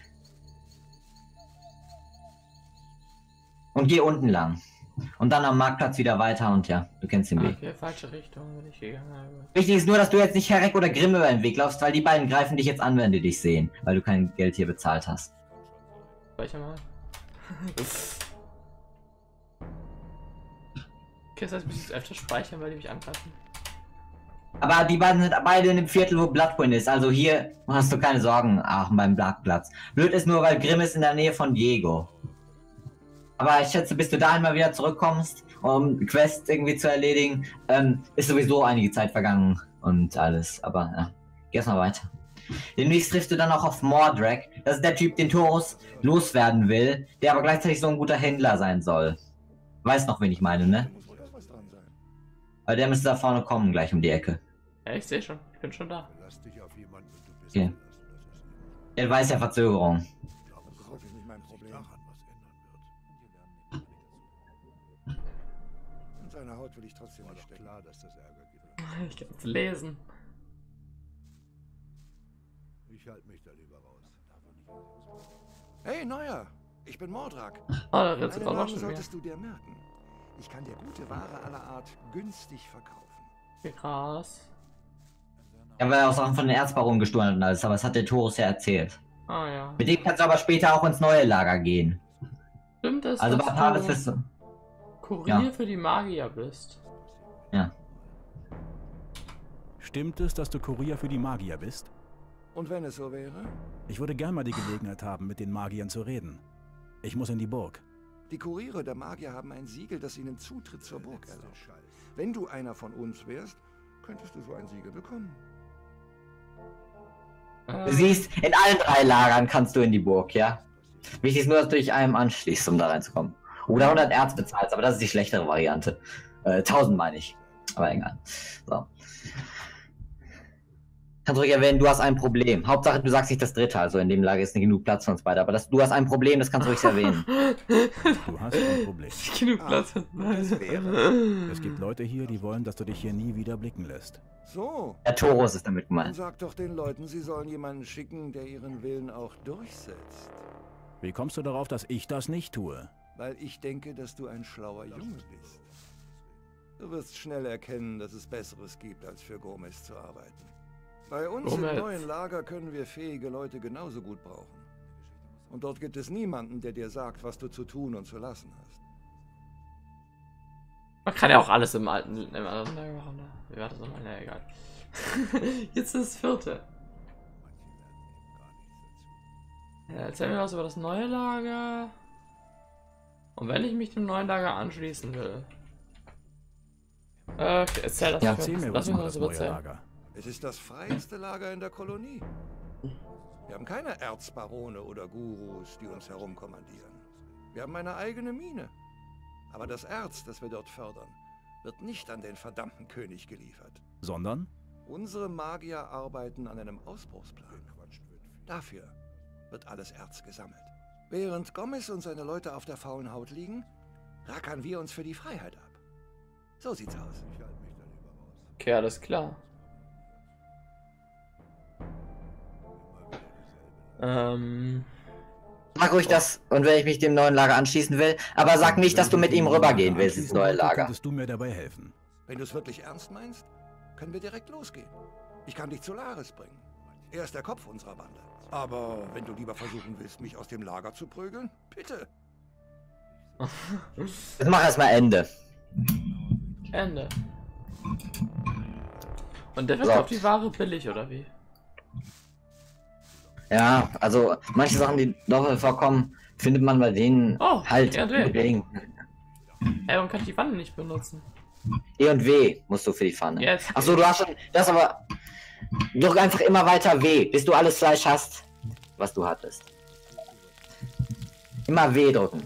Und geh unten lang. Und dann am Marktplatz wieder weiter und ja, du kennst den Weg. Okay, falsche Richtung, wenn ich gegangen habe. Wichtig ist nur, dass du jetzt nicht Herek oder Grimm über den Weg laufst, weil die beiden greifen dich jetzt an, wenn die dich sehen, weil du kein Geld hier bezahlt hast. Speicher mal. Okay, das heißt, ich muss jetzt öfter speichern, weil die mich angreifen. Aber die beiden sind beide in dem Viertel, wo Bloodwin ist. Also hier hast du keine Sorgen, Aachen, beim Marktplatz. Blöd ist nur, weil Grimm ist in der Nähe von Diego. Aber ich schätze, bis du da einmal wieder zurückkommst, um Quests irgendwie zu erledigen, ähm, ist sowieso einige Zeit vergangen und alles. Aber ja, geh erst mal weiter. Demnächst triffst du dann auch auf Mordrak. Das ist der Typ, den Taurus loswerden will, der aber gleichzeitig so ein guter Händler sein soll. Weiß noch, wen ich meine, ne? Aber der müsste da vorne kommen, gleich um die Ecke. Ja, ich sehe schon. Ich bin schon da. Lass dich auf jemanden und du bist Okay. gelassen. Das ist Er weiß ja Verzögerung. nicht, das ist wirklich nicht mein Problem. Daran was ändern wird. Und seine Haut will ich trotzdem nicht stecken. Klar, dass das Ärger gibt. Ich kann es lesen. Ich halte mich da lieber raus. Hey, Neuer! Ich bin Mordrak. Oh, da redest du Einen gerade auch Namen schon wieder. solltest du dir merken. Ich kann dir gute Ware aller Art günstig verkaufen. Krass. Ja, weil er auch Sachen von den Erzbaronen gestohlen hat und alles, aber das hat der Taurus ja erzählt. Ah ja. Mit dem kannst du aber später auch ins neue Lager gehen. Stimmt es, Also bei dass Pavis du bist du. Kurier Ja. für die Magier bist? Ja. Stimmt es, dass du Kurier für die Magier bist? Und wenn es so wäre? Ich würde gern mal die Gelegenheit haben, mit den Magiern zu reden. Ich muss in die Burg. Die Kuriere der Magier haben ein Siegel, das ihnen Zutritt zur Burg erlaubt. Wenn du einer von uns wärst, könntest du so ein Siegel bekommen. Äh, Du siehst, in allen drei Lagern kannst du in die Burg, ja? Wichtig ist nur, dass du dich einem anschließt, um da reinzukommen. Oder hundert Erz bezahlst, aber das ist die schlechtere Variante. Äh, tausend meine ich. Aber egal. So. Kannst ruhig erwähnen, du hast ein Problem. Hauptsache, du sagst nicht das dritte, also in dem Lager ist nicht genug Platz für uns beide. Aber das, du hast ein Problem, das kannst du ruhig erwähnen. Du hast ein Problem. genug Ah, Platz. das wäre. Es gibt Leute hier, die wollen, dass du dich hier nie wieder blicken lässt. So, Der Taurus ist damit dann gemeint. sag doch den Leuten, sie sollen jemanden schicken, der ihren Willen auch durchsetzt. Wie kommst du darauf, dass ich das nicht tue? Weil ich denke, dass du ein schlauer Junge bist. Du wirst schnell erkennen, dass es Besseres gibt, als für Gomez zu arbeiten. Bei uns Gomez. im neuen Lager können wir fähige Leute genauso gut brauchen. Und dort gibt es niemanden, der dir sagt, was du zu tun und zu lassen hast. Man kann ja auch alles im alten im alten Lager machen. Ne? Wie war das nochmal? Na egal. Jetzt ist das vierte. Ja, erzähl mir was über das neue Lager. Und wenn ich mich dem neuen Lager anschließen will. Äh, okay, erzähl das. Ja, erzähl mir was über das neue Lager. Es ist das freieste Lager in der Kolonie. Wir haben keine Erzbarone oder Gurus, die uns herumkommandieren. Wir haben eine eigene Mine. Aber das Erz, das wir dort fördern, wird nicht an den verdammten König geliefert. Sondern? Unsere Magier arbeiten an einem Ausbruchsplan. Dafür wird alles Erz gesammelt. Während Gomez und seine Leute auf der faulen Haut liegen, rackern wir uns für die Freiheit ab. So sieht's aus. Okay, alles klar. Ähm... Sag ruhig das, und wenn ich mich dem neuen Lager anschließen will, aber sag nicht, dass du mit ihm rübergehen willst ins neue Lager. Könntest du mir dabei helfen? Wenn du es wirklich ernst meinst, können wir direkt losgehen. Ich kann dich zu Laris bringen. Er ist der Kopf unserer Bande. Aber wenn du lieber versuchen willst, mich aus dem Lager zu prügeln, bitte. Jetzt mach erstmal Ende. Ende. Und der wird So. auf die Ware billig, oder wie? Ja, also manche Sachen, die doppelt vorkommen, findet man bei denen Oh, halt. E und W. Ey, Ey, warum kann ich die Wanne nicht benutzen? E und W musst du für die Pfanne. Jetzt. Achso, du hast schon. Das aber. Drück einfach immer weiter W, bis du alles Fleisch hast, was du hattest. Immer W drücken.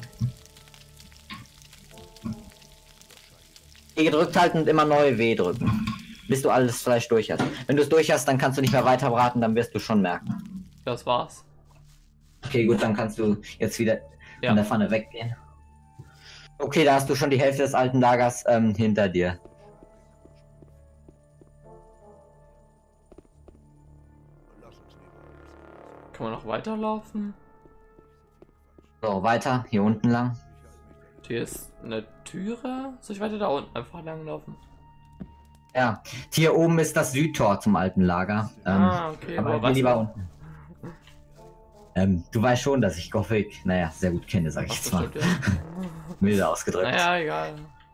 E gedrückt halten und immer neue W drücken. Bis du alles Fleisch durch hast. Wenn du es durch hast, dann kannst du nicht mehr weiter braten, dann wirst du schon merken. Das war's. Okay, gut, dann kannst du jetzt wieder Ja. von der Pfanne weggehen. Okay, da hast du schon die Hälfte des alten Lagers ähm, hinter dir. Kann man noch weiterlaufen? So, weiter, hier unten lang. Hier ist eine Türe. Soll ich weiter da unten einfach langlaufen? Ja, hier oben ist das Südtor zum alten Lager. Ähm, Ah, okay, aber aber geh was lieber denn? unten. Ähm, du weißt schon, dass ich Gothic, naja, sehr gut kenne, sag ich Ach, jetzt mal. bestimmt, ja. Milde ausgedrückt. Naja, egal.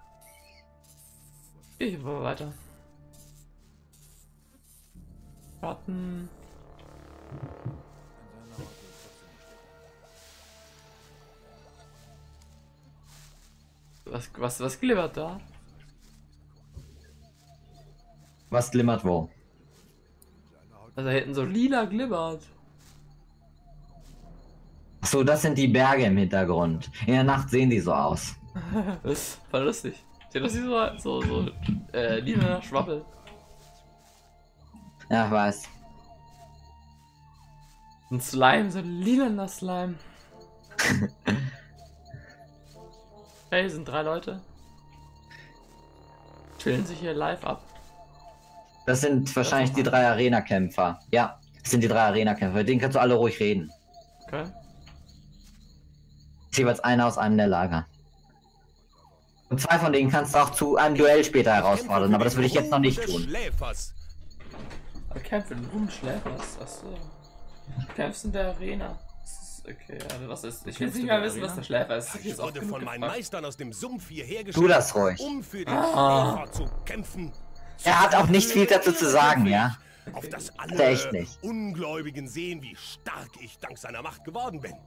Ich will weiter. Warten. Was, was, was glibbert da? Was glimmert wo? Also da hinten so lila glibbert. So, das sind die Berge im Hintergrund. In der Nacht sehen die so aus. Voll lustig. Sieht das so, so, so äh, lila Schwabbel. Ja, ich weiß. Ein Slime, so ein lilaner Slime. Hey, sind drei Leute. Chillen sich hier live ab. Das sind wahrscheinlich die drei Arena-Kämpfer. Ja, das sind die drei Arena-Kämpfer. Mit denen kannst du alle ruhig reden. Okay. Jeweils einer aus einem der Lager. Und zwei von denen kannst du auch zu einem Duell später herausfordern, aber das würde ich jetzt noch nicht tun. Er kämpft in Rumschläfers. Achso. Du kämpfst in der Arena. Das ist okay, also was ist. Ich will nicht mehr wissen, was der Schläfer ist. Ich wurde von meinen Meistern aus dem Sumpf hierher Tu geschickt, das ruhig. um für den Ah. Schläfer zu kämpfen. Er hat auch nicht viel dazu zu sagen, ja? Auf das Hat er echt alle nicht. Ungläubigen sehen, wie stark ich dank seiner Macht geworden bin.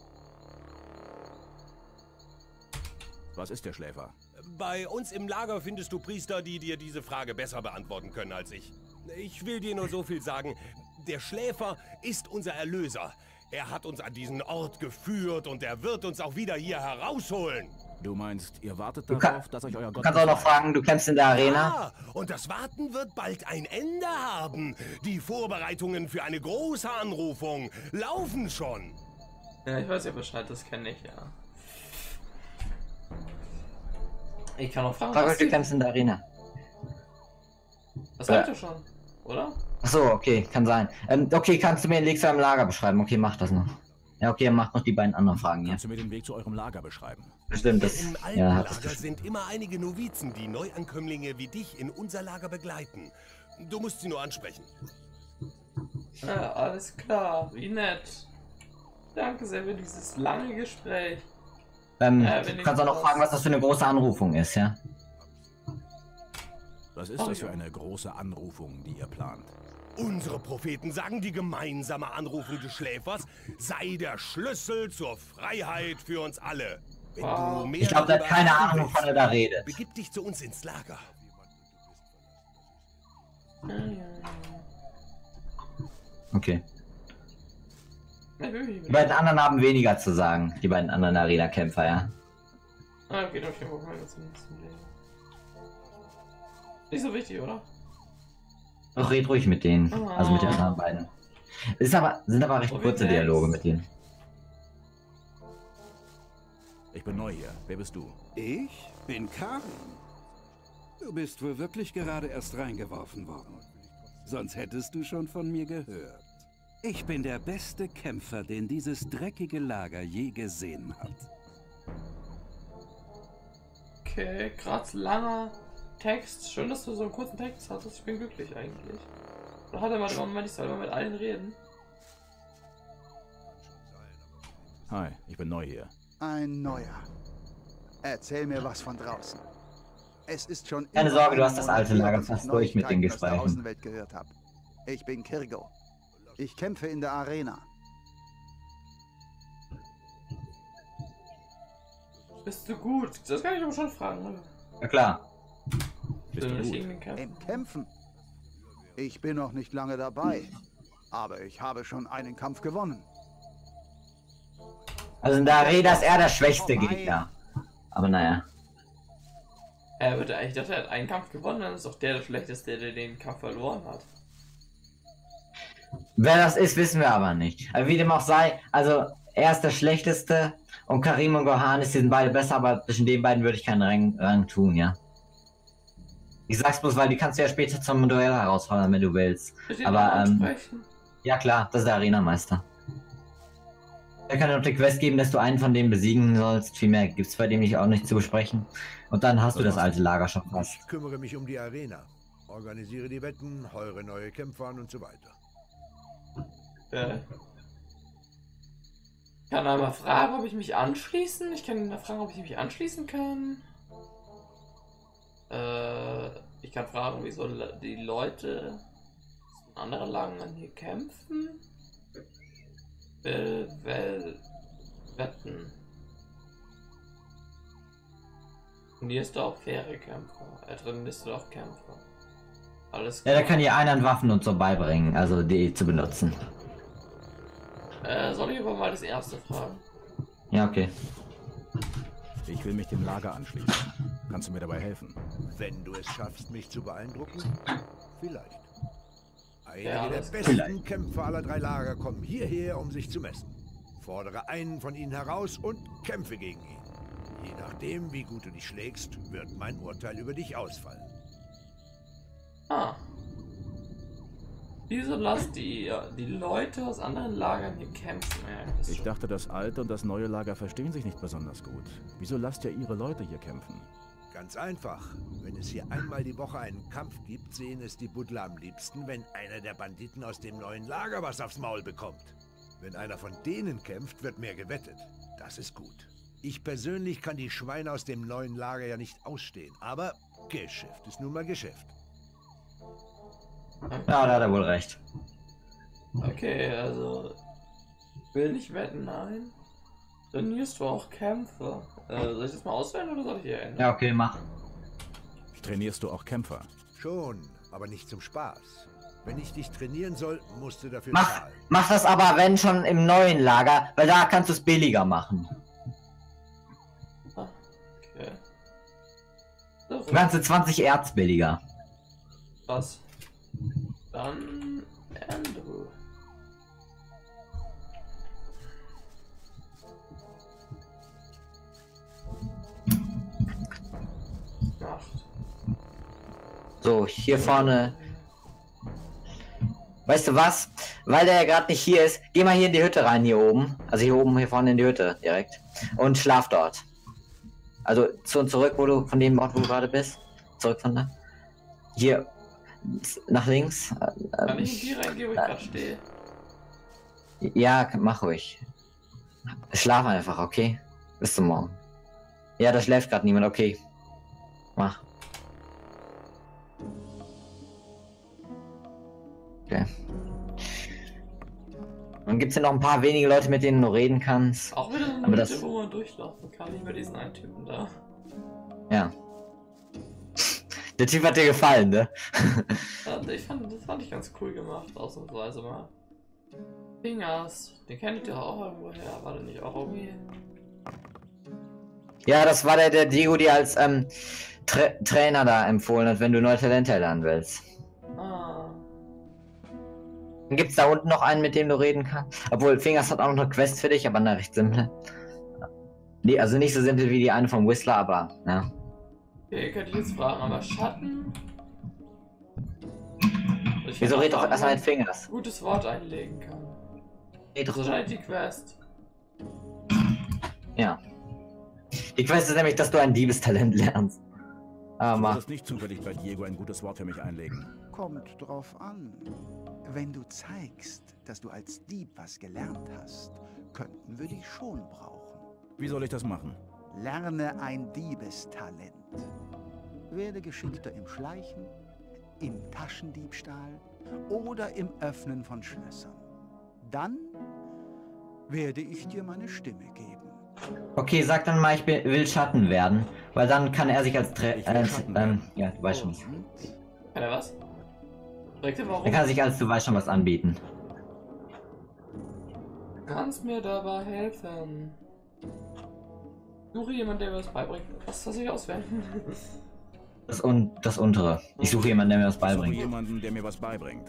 Was ist der Schläfer? Bei uns im Lager findest du Priester, die dir diese Frage besser beantworten können als ich. Ich will dir nur so viel sagen. Der Schläfer ist unser Erlöser. Er hat uns an diesen Ort geführt und er wird uns auch wieder hier herausholen. Du meinst, ihr wartet Du darauf, kann- dass euch euer Du Gott... kannst auch noch befreit? fragen, du kämpfst in der Arena? Ja, und das Warten wird bald ein Ende haben. Die Vorbereitungen für eine große Anrufung laufen schon. Ja, ich weiß ja Bescheid, das kenne ich, ja. Ich kann auch fragen, Frag was euch, du die- kämpfst in der Arena. Das hab ich doch schon, oder? Achso, okay, kann sein. Ähm, okay, kannst du mir den Weg zu einem Lager beschreiben? Okay, mach das noch. Ja, okay, macht noch die beiden anderen Fragen, ja. Kannst du mir den Weg zu eurem Lager beschreiben? Bestimmt, das. Im alten Ja, hat Lager das sind immer einige Novizen, die Neuankömmlinge wie dich in unser Lager begleiten. Du musst sie nur ansprechen. Ja, alles klar, wie nett. Danke sehr für dieses lange Gespräch. Ähm, Ja, wenn du ich kannst auch noch was- fragen, was das für eine große Anrufung ist, ja? Was ist das für eine große Anrufung, die ihr plant? Unsere Propheten sagen, die gemeinsame Anrufung des Schläfers sei der Schlüssel zur Freiheit für uns alle. Wenn wow. du mehr ich glaube, der hat keine Ahnung, wovon er da redet. Begib dich zu uns ins Lager. Okay. Die beiden anderen haben weniger zu sagen, die beiden anderen Arena-Kämpfer, ja. Ah, okay, doch, ich gucken wir das zum nächsten Leben. Nicht so wichtig, oder? Doch, red ruhig mit denen, oh. also mit den anderen beiden. Ist aber, sind aber recht oh, kurze Dialoge mit denen. Ich bin neu hier. Wer bist du? Ich bin Karin. Du bist wohl wirklich gerade erst reingeworfen worden. Sonst hättest du schon von mir gehört. Ich bin der beste Kämpfer, den dieses dreckige Lager je gesehen hat. Okay, krass langer Text. Schön, dass du so einen kurzen Text hattest. Ich bin glücklich eigentlich. Oder hat er mal immer nicht soll mit allen reden? Hi, ich bin neu hier. Ein neuer. Erzähl mir was von draußen. Es ist schon keine Sorge, du hast das alte Lager fast durch mit den Gesprächen. Außenwelt gehört hab. Ich bin Kirgo. Ich kämpfe in der Arena. Bist du gut? Das kann ich aber schon fragen, oder? Ja klar. Bist du gut? Im Kämpfen? Ich bin noch nicht lange dabei, aber ich habe schon einen Kampf gewonnen. Also in der Arena ist er der schwächste Gegner. Aber naja. Er wird eigentlich, dachte, er hat einen Kampf gewonnen, dann ist doch der der schlechteste, der den Kampf verloren hat. Wer das ist, wissen wir aber nicht. Aber wie dem auch sei, also er ist der schlechteste und Karim und Gohan sind beide besser, aber zwischen den beiden würde ich keinen Rang, Rang tun, ja. Ich sag's bloß, weil die kannst du ja später zum Duell herausfordern, wenn du willst. Aber ähm, ja klar, das ist der Arena-Meister. Er kann dir noch die Quest geben, dass du einen von denen besiegen sollst. Viel mehr gibt's bei dem nicht auch nicht zu besprechen. Und dann hast du das alte Lager schon fast. Ich kümmere mich um die Arena. Organisiere die Wetten, heure neue Kämpfer an und so weiter. Äh. Ich kann einmal fragen, ob ich mich anschließen. Ich kann ihn fragen, ob ich mich anschließen kann. Äh, ich kann fragen, wieso die Leute in anderen Lagern hier kämpfen. Will, will wetten. Und hier ist du auch faire Kämpfer. Da drin bist du auch Kämpfer. Alles klar. Ja, da kann ihr einen Waffen und so beibringen, also die zu benutzen. Äh, soll ich aber mal das erste fragen? Ja, okay. Ich will mich dem Lager anschließen. Kannst du mir dabei helfen? Wenn du es schaffst, mich zu beeindrucken? Vielleicht. Einige ja, der besten vielleicht. Kämpfer aller drei Lager kommen hierher, um sich zu messen. Fordere einen von ihnen heraus und kämpfe gegen ihn. Je nachdem, wie gut du dich schlägst, wird mein Urteil über dich ausfallen. Ah. Wieso lasst die, die Leute aus anderen Lagern hier kämpfen? Ja, ich dachte, das alte und das neue Lager verstehen sich nicht besonders gut. Wieso lasst ihr ihre Leute hier kämpfen? Ganz einfach. Wenn es hier einmal die Woche einen Kampf gibt, sehen es die Buddler am liebsten, wenn einer der Banditen aus dem neuen Lager was aufs Maul bekommt. Wenn einer von denen kämpft, wird mehr gewettet. Das ist gut. Ich persönlich kann die Schweine aus dem neuen Lager ja nicht ausstehen, aber Geschäft ist nun mal Geschäft. Ja, da hat er wohl recht. Okay, also will nicht wetten, nein. Trainierst du auch Kämpfer? Äh, soll ich das mal auswählen oder soll ich hier ändern? Ja, okay, mach. Trainierst du auch Kämpfer? Schon, aber nicht zum Spaß. Wenn ich dich trainieren soll, musst du dafür mach, zahlen. Mach das aber, wenn schon, im neuen Lager, weil da kannst du es billiger machen. Okay. So, ganze zwanzig Erz billiger. Was? Dann Andrew. Acht. So, hier vorne. Weißt du was? Weil der ja gerade nicht hier ist, geh mal hier in die Hütte rein, hier oben. Also hier oben, hier vorne in die Hütte, direkt. Und schlaf dort. Also zu und zurück, wo du, von dem Ort, wo du gerade bist. Zurück von da. Hier. Nach links. Kann ich in die reingehen, wo ich gerade stehe? Ja, mach ruhig. Schlaf einfach, okay? Bis zum Morgen. Ja, da schläft gerade niemand, okay. Mach. Okay. Dann gibt es ja noch ein paar wenige Leute, mit denen du reden kannst. Auch wieder so eine Aber Hütte, das... wo man durchlaufen kann, nicht bei diesen einen Typen da. Ja. Der Typ hat dir gefallen, ne? Ja, ich fand, das fand ich ganz cool gemacht, ausnahmsweise mal. Fingers, den kennt ihr auch irgendwo her, war der nicht auch irgendwie? Ja, das war der, der Diego dir als ähm, Tra Trainer da empfohlen hat, wenn du neue Talente lernen willst. Ah. Dann gibt's da unten noch einen, mit dem du reden kannst. Obwohl, Fingers hat auch noch eine Quest für dich, aber eine recht simple. Nee, also nicht so simpel wie die eine vom Whistler, aber, ja. Okay, könnte ich jetzt fragen, aber Schatten? Ich Wieso red doch erstmal mit Fingers? Gutes Wort einlegen kann. Red doch. So schnell die Quest. Ja. Die Quest ist nämlich, dass du ein Diebestalent lernst. Aber Du mach. würdest nicht zufällig bei Diego ein gutes Wort für mich einlegen. Kommt drauf an. Wenn du zeigst, dass du als Dieb was gelernt hast, könnten wir dich schon brauchen. Wie soll ich das machen? Lerne ein Diebestalent. Werde geschickter im Schleichen, im Taschendiebstahl oder im Öffnen von Schlössern. Dann werde ich dir meine Stimme geben. Okay, sag dann mal, ich bin, will Schatten werden. Weil dann kann er sich als Tra Ich will äh, Schatten ähm, werden. ja, du weißt schon was. Kann er was? Fragt ihr warum? Er kann sich als du weißt schon was anbieten. Du kannst mir dabei helfen. Suche jemanden, der mir was beibringt. Was soll ich auswählen? Das, un das untere. Ich suche jemanden, der mir was Ich suche beibringt. jemanden, der mir was beibringt.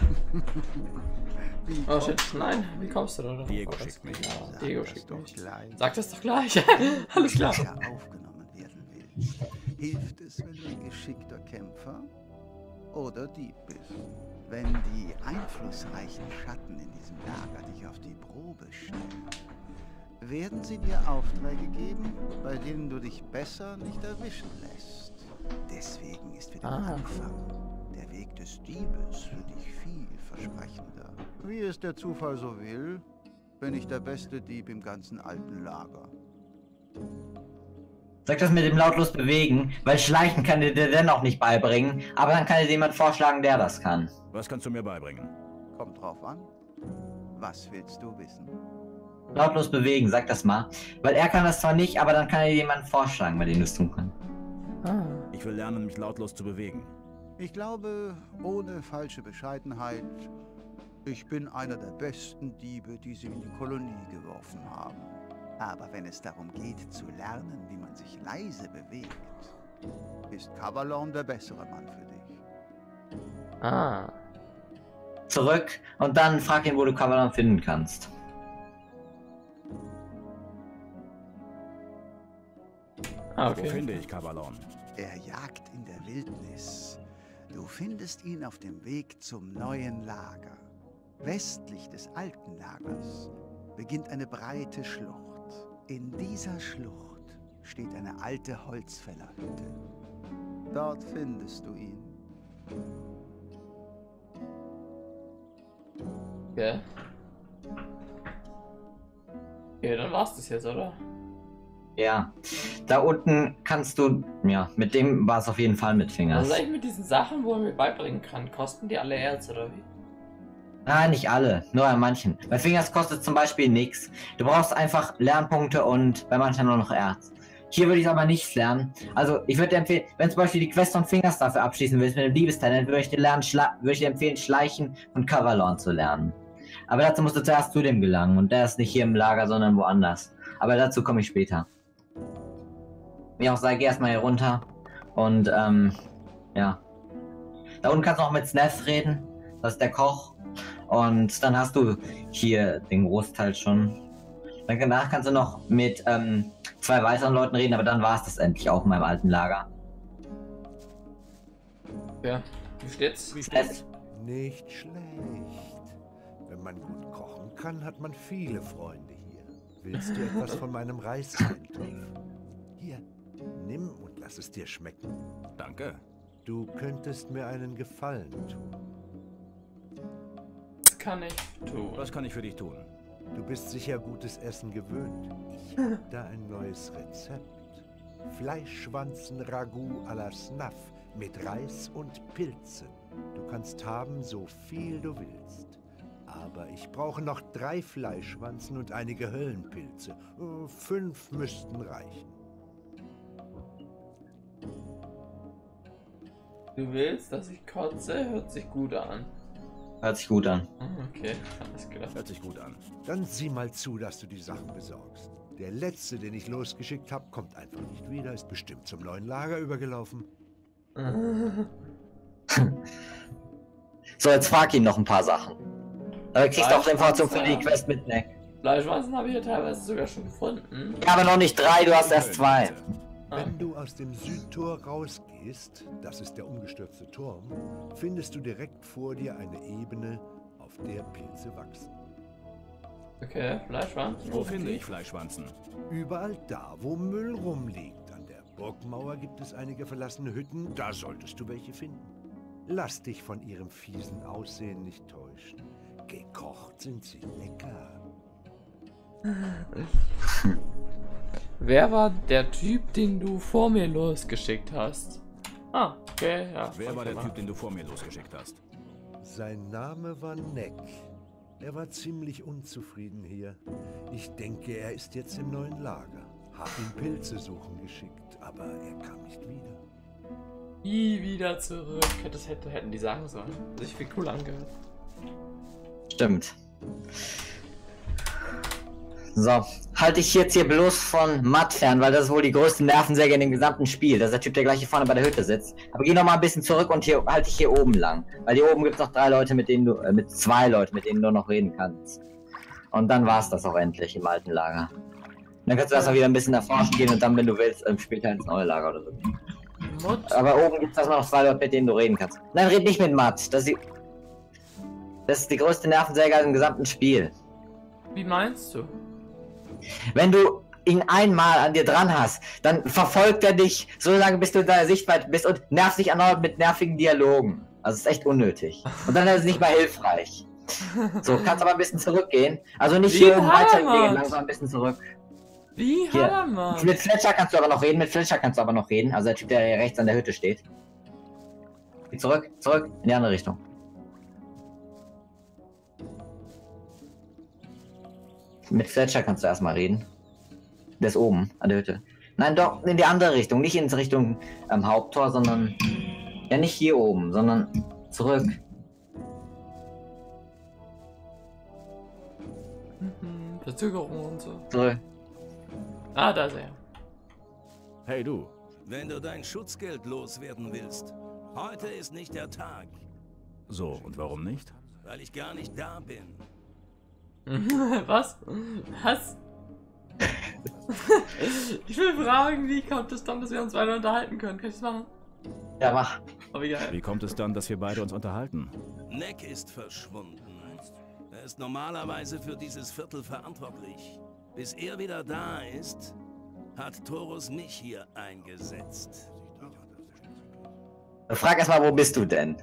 Oh shit, nein, wie kommst du da drauf? Diego Oh, das- schickt mich. Ja, Diego schickt mich. Gleich. Sag das doch gleich. Alles klar. Sicher aufgenommen werden willst. Hilft es, wenn du ein geschickter Kämpfer oder Dieb bist? Wenn die einflussreichen Schatten in diesem Lager dich auf die Probe stellen, werden sie dir Aufträge geben, bei denen du dich besser nicht erwischen lässt. Deswegen ist für den Ah. Anfang der Weg des Diebes für dich vielversprechender. Wie es der Zufall so will, bin ich der beste Dieb im ganzen alten Lager. Sag das mit dem lautlos bewegen, weil Schleichen kann dir der dennoch nicht beibringen, aber dann kann dir jemand vorschlagen, der das kann. Was kannst du mir beibringen? Kommt drauf an. Was willst du wissen? Lautlos bewegen, sag das mal. Weil er kann das zwar nicht, aber dann kann er dir jemanden vorschlagen, bei dem du es tun kannst. Ah. Ich will lernen, mich lautlos zu bewegen. Ich glaube, ohne falsche Bescheidenheit, ich bin einer der besten Diebe, die sie in die Kolonie geworfen haben. Aber wenn es darum geht, zu lernen, wie man sich leise bewegt, ist Kavalon der bessere Mann für dich. Ah. Zurück und dann frag ihn, wo du Kavalon finden kannst. Ah, Wo okay. finde ich Kavalon? Er jagt in der Wildnis. Du findest ihn auf dem Weg zum neuen Lager. Westlich des alten Lagers beginnt eine breite Schlucht. In dieser Schlucht steht eine alte Holzfällerhütte. Dort findest du ihn. Okay. Okay, dann war's das jetzt, oder? Ja. Da unten kannst du, ja, mit dem war es auf jeden Fall mit Was Fingers. ist eigentlich mit diesen Sachen, wo er mir beibringen kann? Kosten die alle Erz, oder wie? Nein, nicht alle, nur an manchen. Bei Fingers kostet zum Beispiel nichts. Du brauchst einfach Lernpunkte und bei manchen nur noch Erz. Hier würde ich aber nichts lernen. Also ich würde dir empfehlen, wenn zum Beispiel die Quest von Fingers dafür abschließen willst mit dem Liebestalent, würde ich dir lernen, würde ich dir empfehlen, Schleichen und Kavalon zu lernen. Aber dazu musst du zuerst zu dem gelangen und der ist nicht hier im Lager, sondern woanders. Aber dazu komme ich später. Wie auch sei, geh erstmal hier runter und ähm, ja. Da unten kannst du noch mit Snef reden, das ist der Koch. Und dann hast du hier den Großteil schon. Dann danach kannst du noch mit ähm, zwei weiteren Leuten reden, aber dann war es das endlich auch in meinem alten Lager. Ja, wie steht's? Wie steht's? Nicht schlecht. Wenn man gut kochen kann, hat man viele Freunde hier. Willst du etwas von meinem Reiseintopf? Hier, nimm und lass es dir schmecken. Danke. Du könntest mir einen Gefallen tun. Das kann ich tun. Was kann ich für dich tun? Du bist sicher gutes Essen gewöhnt. Ich habe da ein neues Rezept. Fleischschwanzen-Ragout à la Snaf mit Reis und Pilzen. Du kannst haben, so viel du willst. Aber ich brauche noch drei Fleischwanzen und einige Höllenpilze. Äh, Fünf müssten reichen. Du willst, dass ich kotze? Hört sich gut an. Hört sich gut an. Okay, alles klar. Hört sich gut an. Dann sieh mal zu, dass du die Sachen besorgst. Der letzte, den ich losgeschickt habe, kommt einfach nicht wieder, ist bestimmt zum neuen Lager übergelaufen. So, jetzt frag ihn noch ein paar Sachen. Aber kriegst du auch Informationen für die Quest mit Neck. Fleischwanzen habe ich ja teilweise sogar schon gefunden. Ja, aber noch nicht drei, du hast erst zwei. Wenn du aus dem Südtor rausgehst, das ist der umgestürzte Turm, findest du direkt vor dir eine Ebene, auf der Pilze wachsen. Okay, Fleischwanzen. Wo finde ich Fleischwanzen? Überall da, wo Müll rumliegt. An der Burgmauer gibt es einige verlassene Hütten, da solltest du welche finden. Lass dich von ihrem fiesen Aussehen nicht täuschen. Gekocht sind sie lecker. Wer war der Typ, den du vor mir losgeschickt hast? Ah, okay, ja. Wer war der Typ, den du vor mir losgeschickt hast? Sein Name war Neck. Er war ziemlich unzufrieden hier. Ich denke, er ist jetzt im neuen Lager. Hab ihn Pilze suchen geschickt, aber er kam nicht wieder. Nie wieder zurück. Das hätte, hätten die sagen sollen. Sich viel cooler angehört. Stimmt. So, halte ich jetzt hier bloß von Matt fern, weil das ist wohl die größte Nervensäge in dem gesamten Spiel. Das ist der Typ, der gleich hier vorne bei der Hütte sitzt. Aber geh noch mal ein bisschen zurück und hier halte ich hier oben lang. Weil hier oben gibt es noch drei Leute, mit denen du, äh, mit zwei Leuten, mit denen du noch reden kannst. Und dann war es das auch endlich im alten Lager. Und dann kannst du erstmal wieder ein bisschen erforschen gehen und dann, wenn du willst, ähm, später ins neue Lager oder so. Mut. Aber oben gibt es erstmal noch zwei Leute, mit denen du reden kannst. Nein, red nicht mit Matt. Das ist die, das ist die größte Nervensäge im gesamten Spiel. Wie meinst du? Wenn du ihn einmal an dir dran hast, dann verfolgt er dich so lange, bis du in deiner Sichtweite bist und nervt dich erneut mit nervigen Dialogen. Also es ist echt unnötig. Und dann ist es nicht mehr hilfreich. So, kannst aber ein bisschen zurückgehen. Also nicht Wie hier oben weiter Hammer. gehen, langsam ein bisschen zurück. Wie Hier. Hammer. Mit Fletcher kannst du aber noch reden, mit Fletcher kannst du aber noch reden. Also der Typ, der hier rechts an der Hütte steht. Geh zurück, zurück, in die andere Richtung. Mit Fletcher kannst du erstmal reden. Der ist oben an der Hütte. Nein, doch, in die andere Richtung. Nicht in Richtung ähm, Haupttor, sondern... Ja, nicht hier oben, sondern zurück. Mhm, Verzögerung und so. Zurück. Ah, da ist er. Hey, du. Wenn du dein Schutzgeld loswerden willst, heute ist nicht der Tag. So, und warum nicht? Weil ich gar nicht da bin. Was? Was? Ich will fragen, wie kommt es dann, dass wir uns weiter unterhalten können? Kann ich das machen? Ja, mach. Oh, wie geil. Wie kommt es dann, dass wir beide uns unterhalten? Neck ist verschwunden. Er ist normalerweise für dieses Viertel verantwortlich. Bis er wieder da ist, hat Torus mich hier eingesetzt. Frag erstmal, wo bist du denn?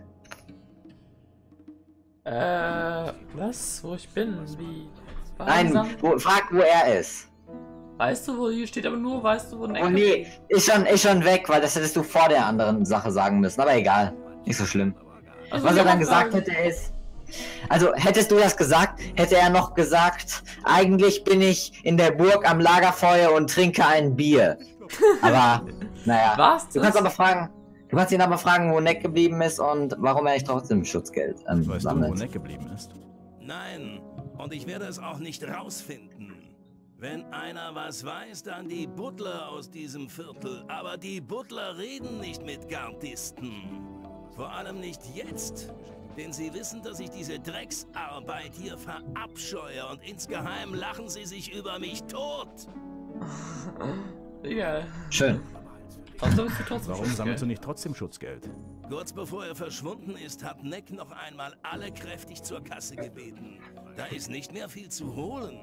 Äh, was? Wo ich bin? Wie? Nein, wo, frag, wo er ist. Weißt du, wo hier steht, aber nur weißt du, wo Neck Oh nee, ist schon, ist schon weg, weil das hättest du vor der anderen Sache sagen müssen. Aber egal, nicht so schlimm. Also, Was er dann gesagt sagen. hätte ist... Also, hättest du das gesagt, hätte er noch gesagt, eigentlich bin ich in der Burg am Lagerfeuer und trinke ein Bier. Aber, naja. Was? Du kannst aber fragen, du kannst ihn aber fragen, wo Neck geblieben ist und warum er nicht trotzdem Schutzgeld ähm, Weißt sammelt. du, wo Neck geblieben ist? Nein, und ich werde es auch nicht rausfinden. Wenn einer was weiß, dann die Butler aus diesem Viertel. Aber die Butler reden nicht mit Gardisten. Vor allem nicht jetzt. Denn sie wissen, dass ich diese Drecksarbeit hier verabscheue und insgeheim lachen sie sich über mich tot. Egal. Schön. Warum sammelst du trotzdem Warum Schutzgeld? sammelst du nicht trotzdem Schutzgeld? Kurz bevor er verschwunden ist, hat Neck noch einmal alle kräftig zur Kasse gebeten. Da ist nicht mehr viel zu holen.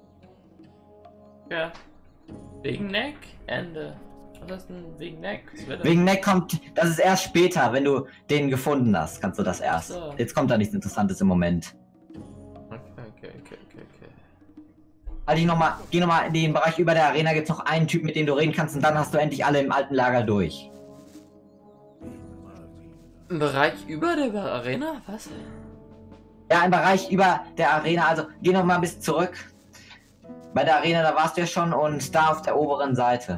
Ja. Wegen Neck? Ende. Was ist denn wegen Neck? Was wird denn- Wegen Neck kommt, das ist erst später, wenn du den gefunden hast, kannst du das erst. Ach so. Jetzt kommt da nichts Interessantes im Moment. Okay, okay, okay, okay, okay. Halt dich noch mal, geh nochmal in den Bereich über der Arena, gibt's noch einen Typ, mit dem du reden kannst und dann hast du endlich alle im alten Lager durch. Ein Bereich über der Arena? Was? Ja, ein Bereich über der Arena. Also geh noch mal ein bisschen zurück. Bei der Arena, da warst du ja schon und da auf der oberen Seite.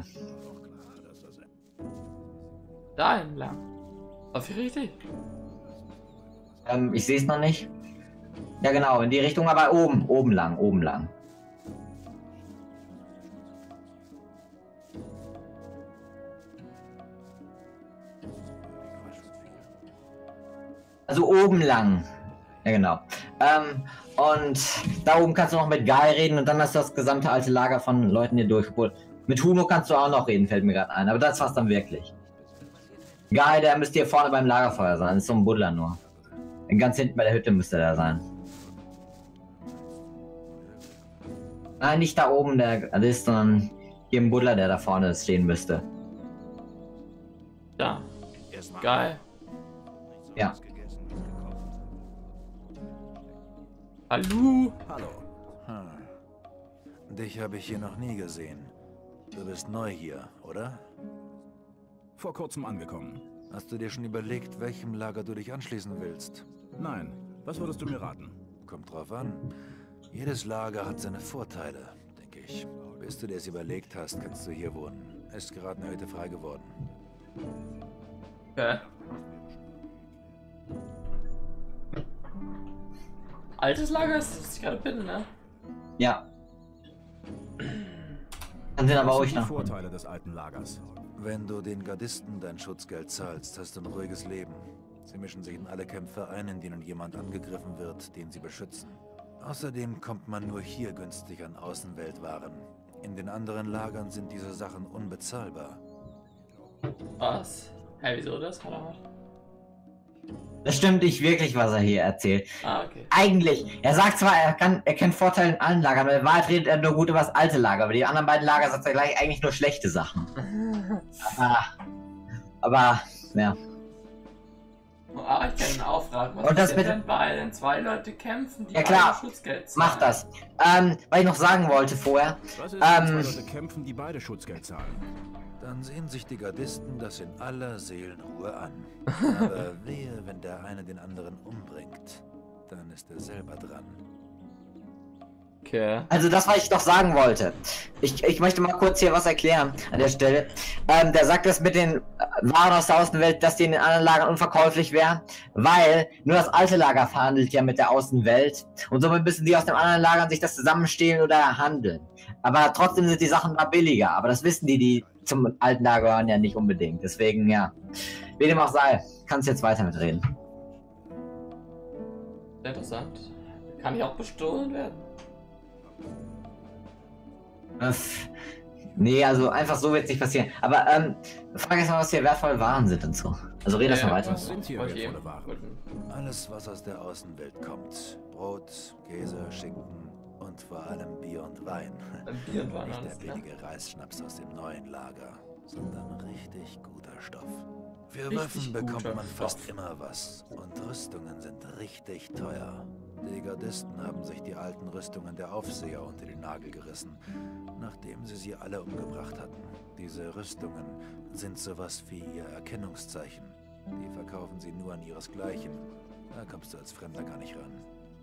Da entlang. Auf die richtig? Ähm, ich sehe es noch nicht. Ja genau, in die Richtung, aber oben, oben lang, oben lang. Also oben lang. Ja genau. Ähm, und da oben kannst du noch mit Guy reden und dann hast du das gesamte alte Lager von Leuten hier durchgeholt. Mit Huno kannst du auch noch reden, fällt mir gerade ein. Aber das war's dann wirklich. Guy, der müsste hier vorne beim Lagerfeuer sein. Das ist so ein Buddler nur. Ganz hinten bei der Hütte müsste der sein. Nein, nicht da oben, der ist, sondern hier im Buddler, der da vorne stehen müsste. Da. Geil. Ja. Hallo. Hallo. Hm. Dich habe ich hier noch nie gesehen. Du bist neu hier, oder? Vor kurzem angekommen. Hast du dir schon überlegt, welchem Lager du dich anschließen willst? Nein. Was würdest du mir raten? Kommt drauf an. Jedes Lager hat seine Vorteile, denke ich. Bis du dir es überlegt hast, kannst du hier wohnen. Ist gerade eine Hütte frei geworden. Okay. Altes Lager ist, was ich gerade bin, ne? Ja. Dann sind aber Was euch sind die noch. Vorteile des alten Lagers? Wenn du den Gardisten dein Schutzgeld zahlst, hast du ein ruhiges Leben. Sie mischen sich in alle Kämpfe ein, in denen jemand angegriffen wird, den sie beschützen. Außerdem kommt man nur hier günstig an Außenweltwaren. In den anderen Lagern sind diese Sachen unbezahlbar. Was? Hä, hey, wieso das? Hat er mal. Das stimmt nicht wirklich, was er hier erzählt. Ah, okay. Eigentlich, er sagt zwar, er, kann, er kennt Vorteile in allen Lagern, aber in Wahrheit redet er nur gut über das alte Lager. Aber die anderen beiden Lager sagt er gleich eigentlich nur schlechte Sachen. aber, aber, ja. Ah, ich kann ihn auch fragen, was Und das ist mit- denn bei den zwei Leute kämpfen, die Ja klar, beide Schutzgeld zahlen? mach das. Ähm, was ich noch sagen wollte vorher. Was ist, wenn Ähm, zwei Leute kämpfen, die beide Schutzgeld zahlen? Dann sehen sich die Gardisten das in aller Seelenruhe an. Aber wehe, wenn der eine den anderen umbringt, dann ist er selber dran. Okay. Also das, was ich noch sagen wollte. Ich, ich möchte mal kurz hier was erklären an der Stelle. Ähm, der sagt das mit den äh, Waren aus der Außenwelt, dass die in den anderen Lagern unverkäuflich wären, weil nur das alte Lager verhandelt ja mit der Außenwelt und somit müssen die aus den anderen Lagern sich das zusammenstehlen oder handeln. Aber trotzdem sind die Sachen da billiger, aber das wissen die, die zum alten Lager gehören ja nicht unbedingt. Deswegen, ja, wie dem auch sei, kannst jetzt weiter mitreden. Interessant. Kann ich auch bestohlen werden? Das, nee, also einfach so wird es nicht passieren. Aber ähm, frage jetzt mal, was hier wertvolle Waren sind und so. Also rede Ja, erst mal ja, weiter. Was sind hier Wollte ich wertvolle eben. Waren? Wollten- Alles, was aus der Außenwelt kommt. Brot, Käse, Schinken und vor allem Bier und Wein. Ein Bier und Wein, Nicht alles der klar. billige Reisschnaps aus dem neuen Lager, sondern richtig guter Stoff. Für Richtig Waffen bekommt guter man fast Stoff. immer was und Rüstungen sind richtig teuer. Die Gardisten haben sich die alten Rüstungen der Aufseher unter den Nagel gerissen, nachdem sie sie alle umgebracht hatten. Diese Rüstungen sind sowas wie ihr Erkennungszeichen. Die verkaufen sie nur an ihresgleichen. Da kommst du als Fremder gar nicht ran.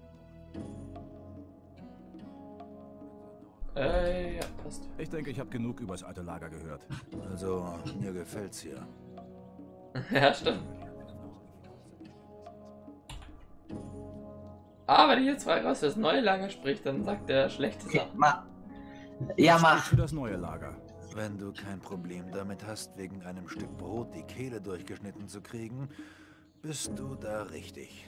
Äh, ja, passt. Ich denke, ich habe genug über das alte Lager gehört. Also, mir gefällt's hier. Ja, stimmt. Ah, wenn ich jetzt frage, was für das neue Lager spricht, dann sagt er schlechte Okay, Sachen. mach. Ja, mach. Für das neue Lager. Wenn du kein Problem damit hast, wegen einem Stück Brot die Kehle durchgeschnitten zu kriegen, bist du da richtig.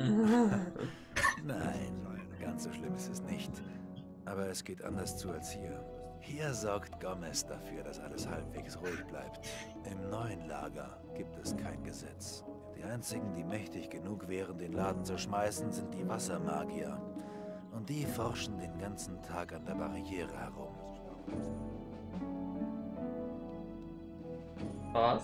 Nein, ganz so schlimm ist es nicht. Aber es geht anders zu als hier. Hier sorgt Gomez dafür, dass alles halbwegs ruhig bleibt. Im neuen Lager gibt es kein Gesetz. Die einzigen, die mächtig genug wären, den Laden zu schmeißen, sind die Wassermagier. Und die forschen den ganzen Tag an der Barriere herum. Was?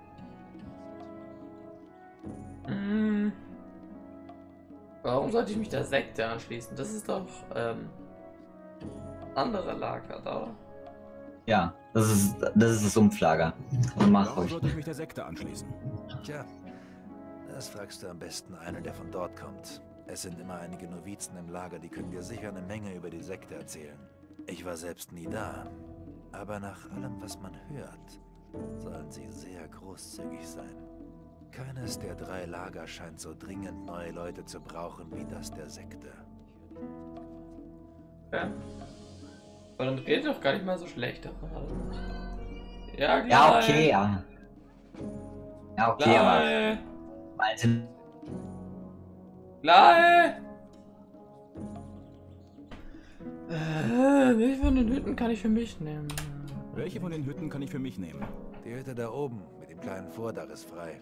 Hm. Warum sollte ich mich der Sekte anschließen? Das ist doch, ähm, andere Lager da. Ja, das ist das, ist das Sumpflager. Und mach Warum ruhig. sollte ich mich der Sekte anschließen? Tja, Das fragst du am besten einen, der von dort kommt. Es sind immer einige Novizen im Lager, die können dir sicher eine Menge über die Sekte erzählen. Ich war selbst nie da. Aber nach allem, was man hört, sollen sie sehr großzügig sein. Keines der drei Lager scheint so dringend neue Leute zu brauchen wie das der Sekte. Ja. Aber dann redet doch gar nicht mal so schlecht. Ja, klar. Ja, okay, ja. Ja, okay, klar. aber... Alte... Klar. Äh, welche von den Hütten kann ich für mich nehmen? Welche von den Hütten kann ich für mich nehmen? Die Hütte da oben mit dem kleinen Vordach ist frei.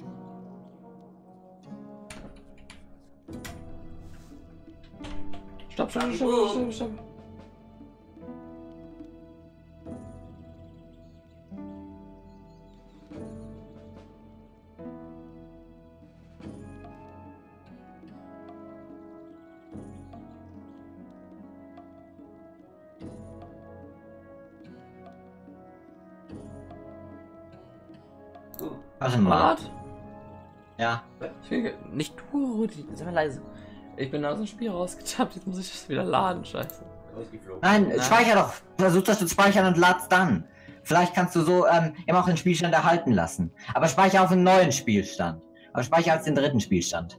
Stopp, stopp, stopp, stopp, stopp. Warte mal. Ja. Ich will nicht du, Rudi. Sei mal leise. Ich bin aus dem Spiel rausgetappt, jetzt muss ich das wieder laden, scheiße. Nein, Nein, speicher doch. Versuch das zu speichern und lad's dann. Vielleicht kannst du so ähm, immer auch den Spielstand erhalten lassen. Aber speicher auf einen neuen Spielstand. Aber speicher als den dritten Spielstand.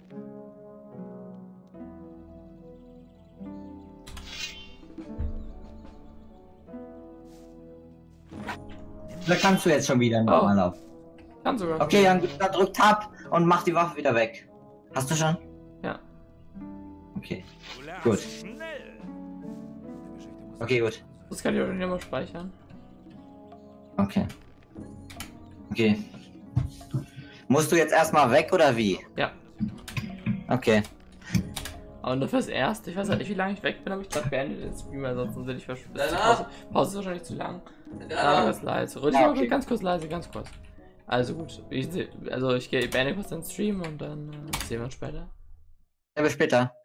Da kannst du jetzt schon wieder nochmal oh. auf. Kann sogar. Okay, dann, dann drück Tab und mach die Waffe wieder weg. Hast du schon? Ja. Okay. Gut. Okay, gut. Das kann ich auch nicht mal speichern. Okay. Okay. Musst du jetzt erstmal weg oder wie? Ja. Okay. Aber nur fürs Erste. Ich weiß halt nicht, wie lange ich weg bin, aber ich glaube, beende den Stream, ansonsten will ich verschwinden. Pause. Pause ist wahrscheinlich zu lang. Ja, ganz leise. Rudi, ja, okay. Ganz kurz leise, ganz kurz. Also gut, ich, also ich gehe beende kurz den Stream und dann äh, sehen wir uns später. Ja, bis später.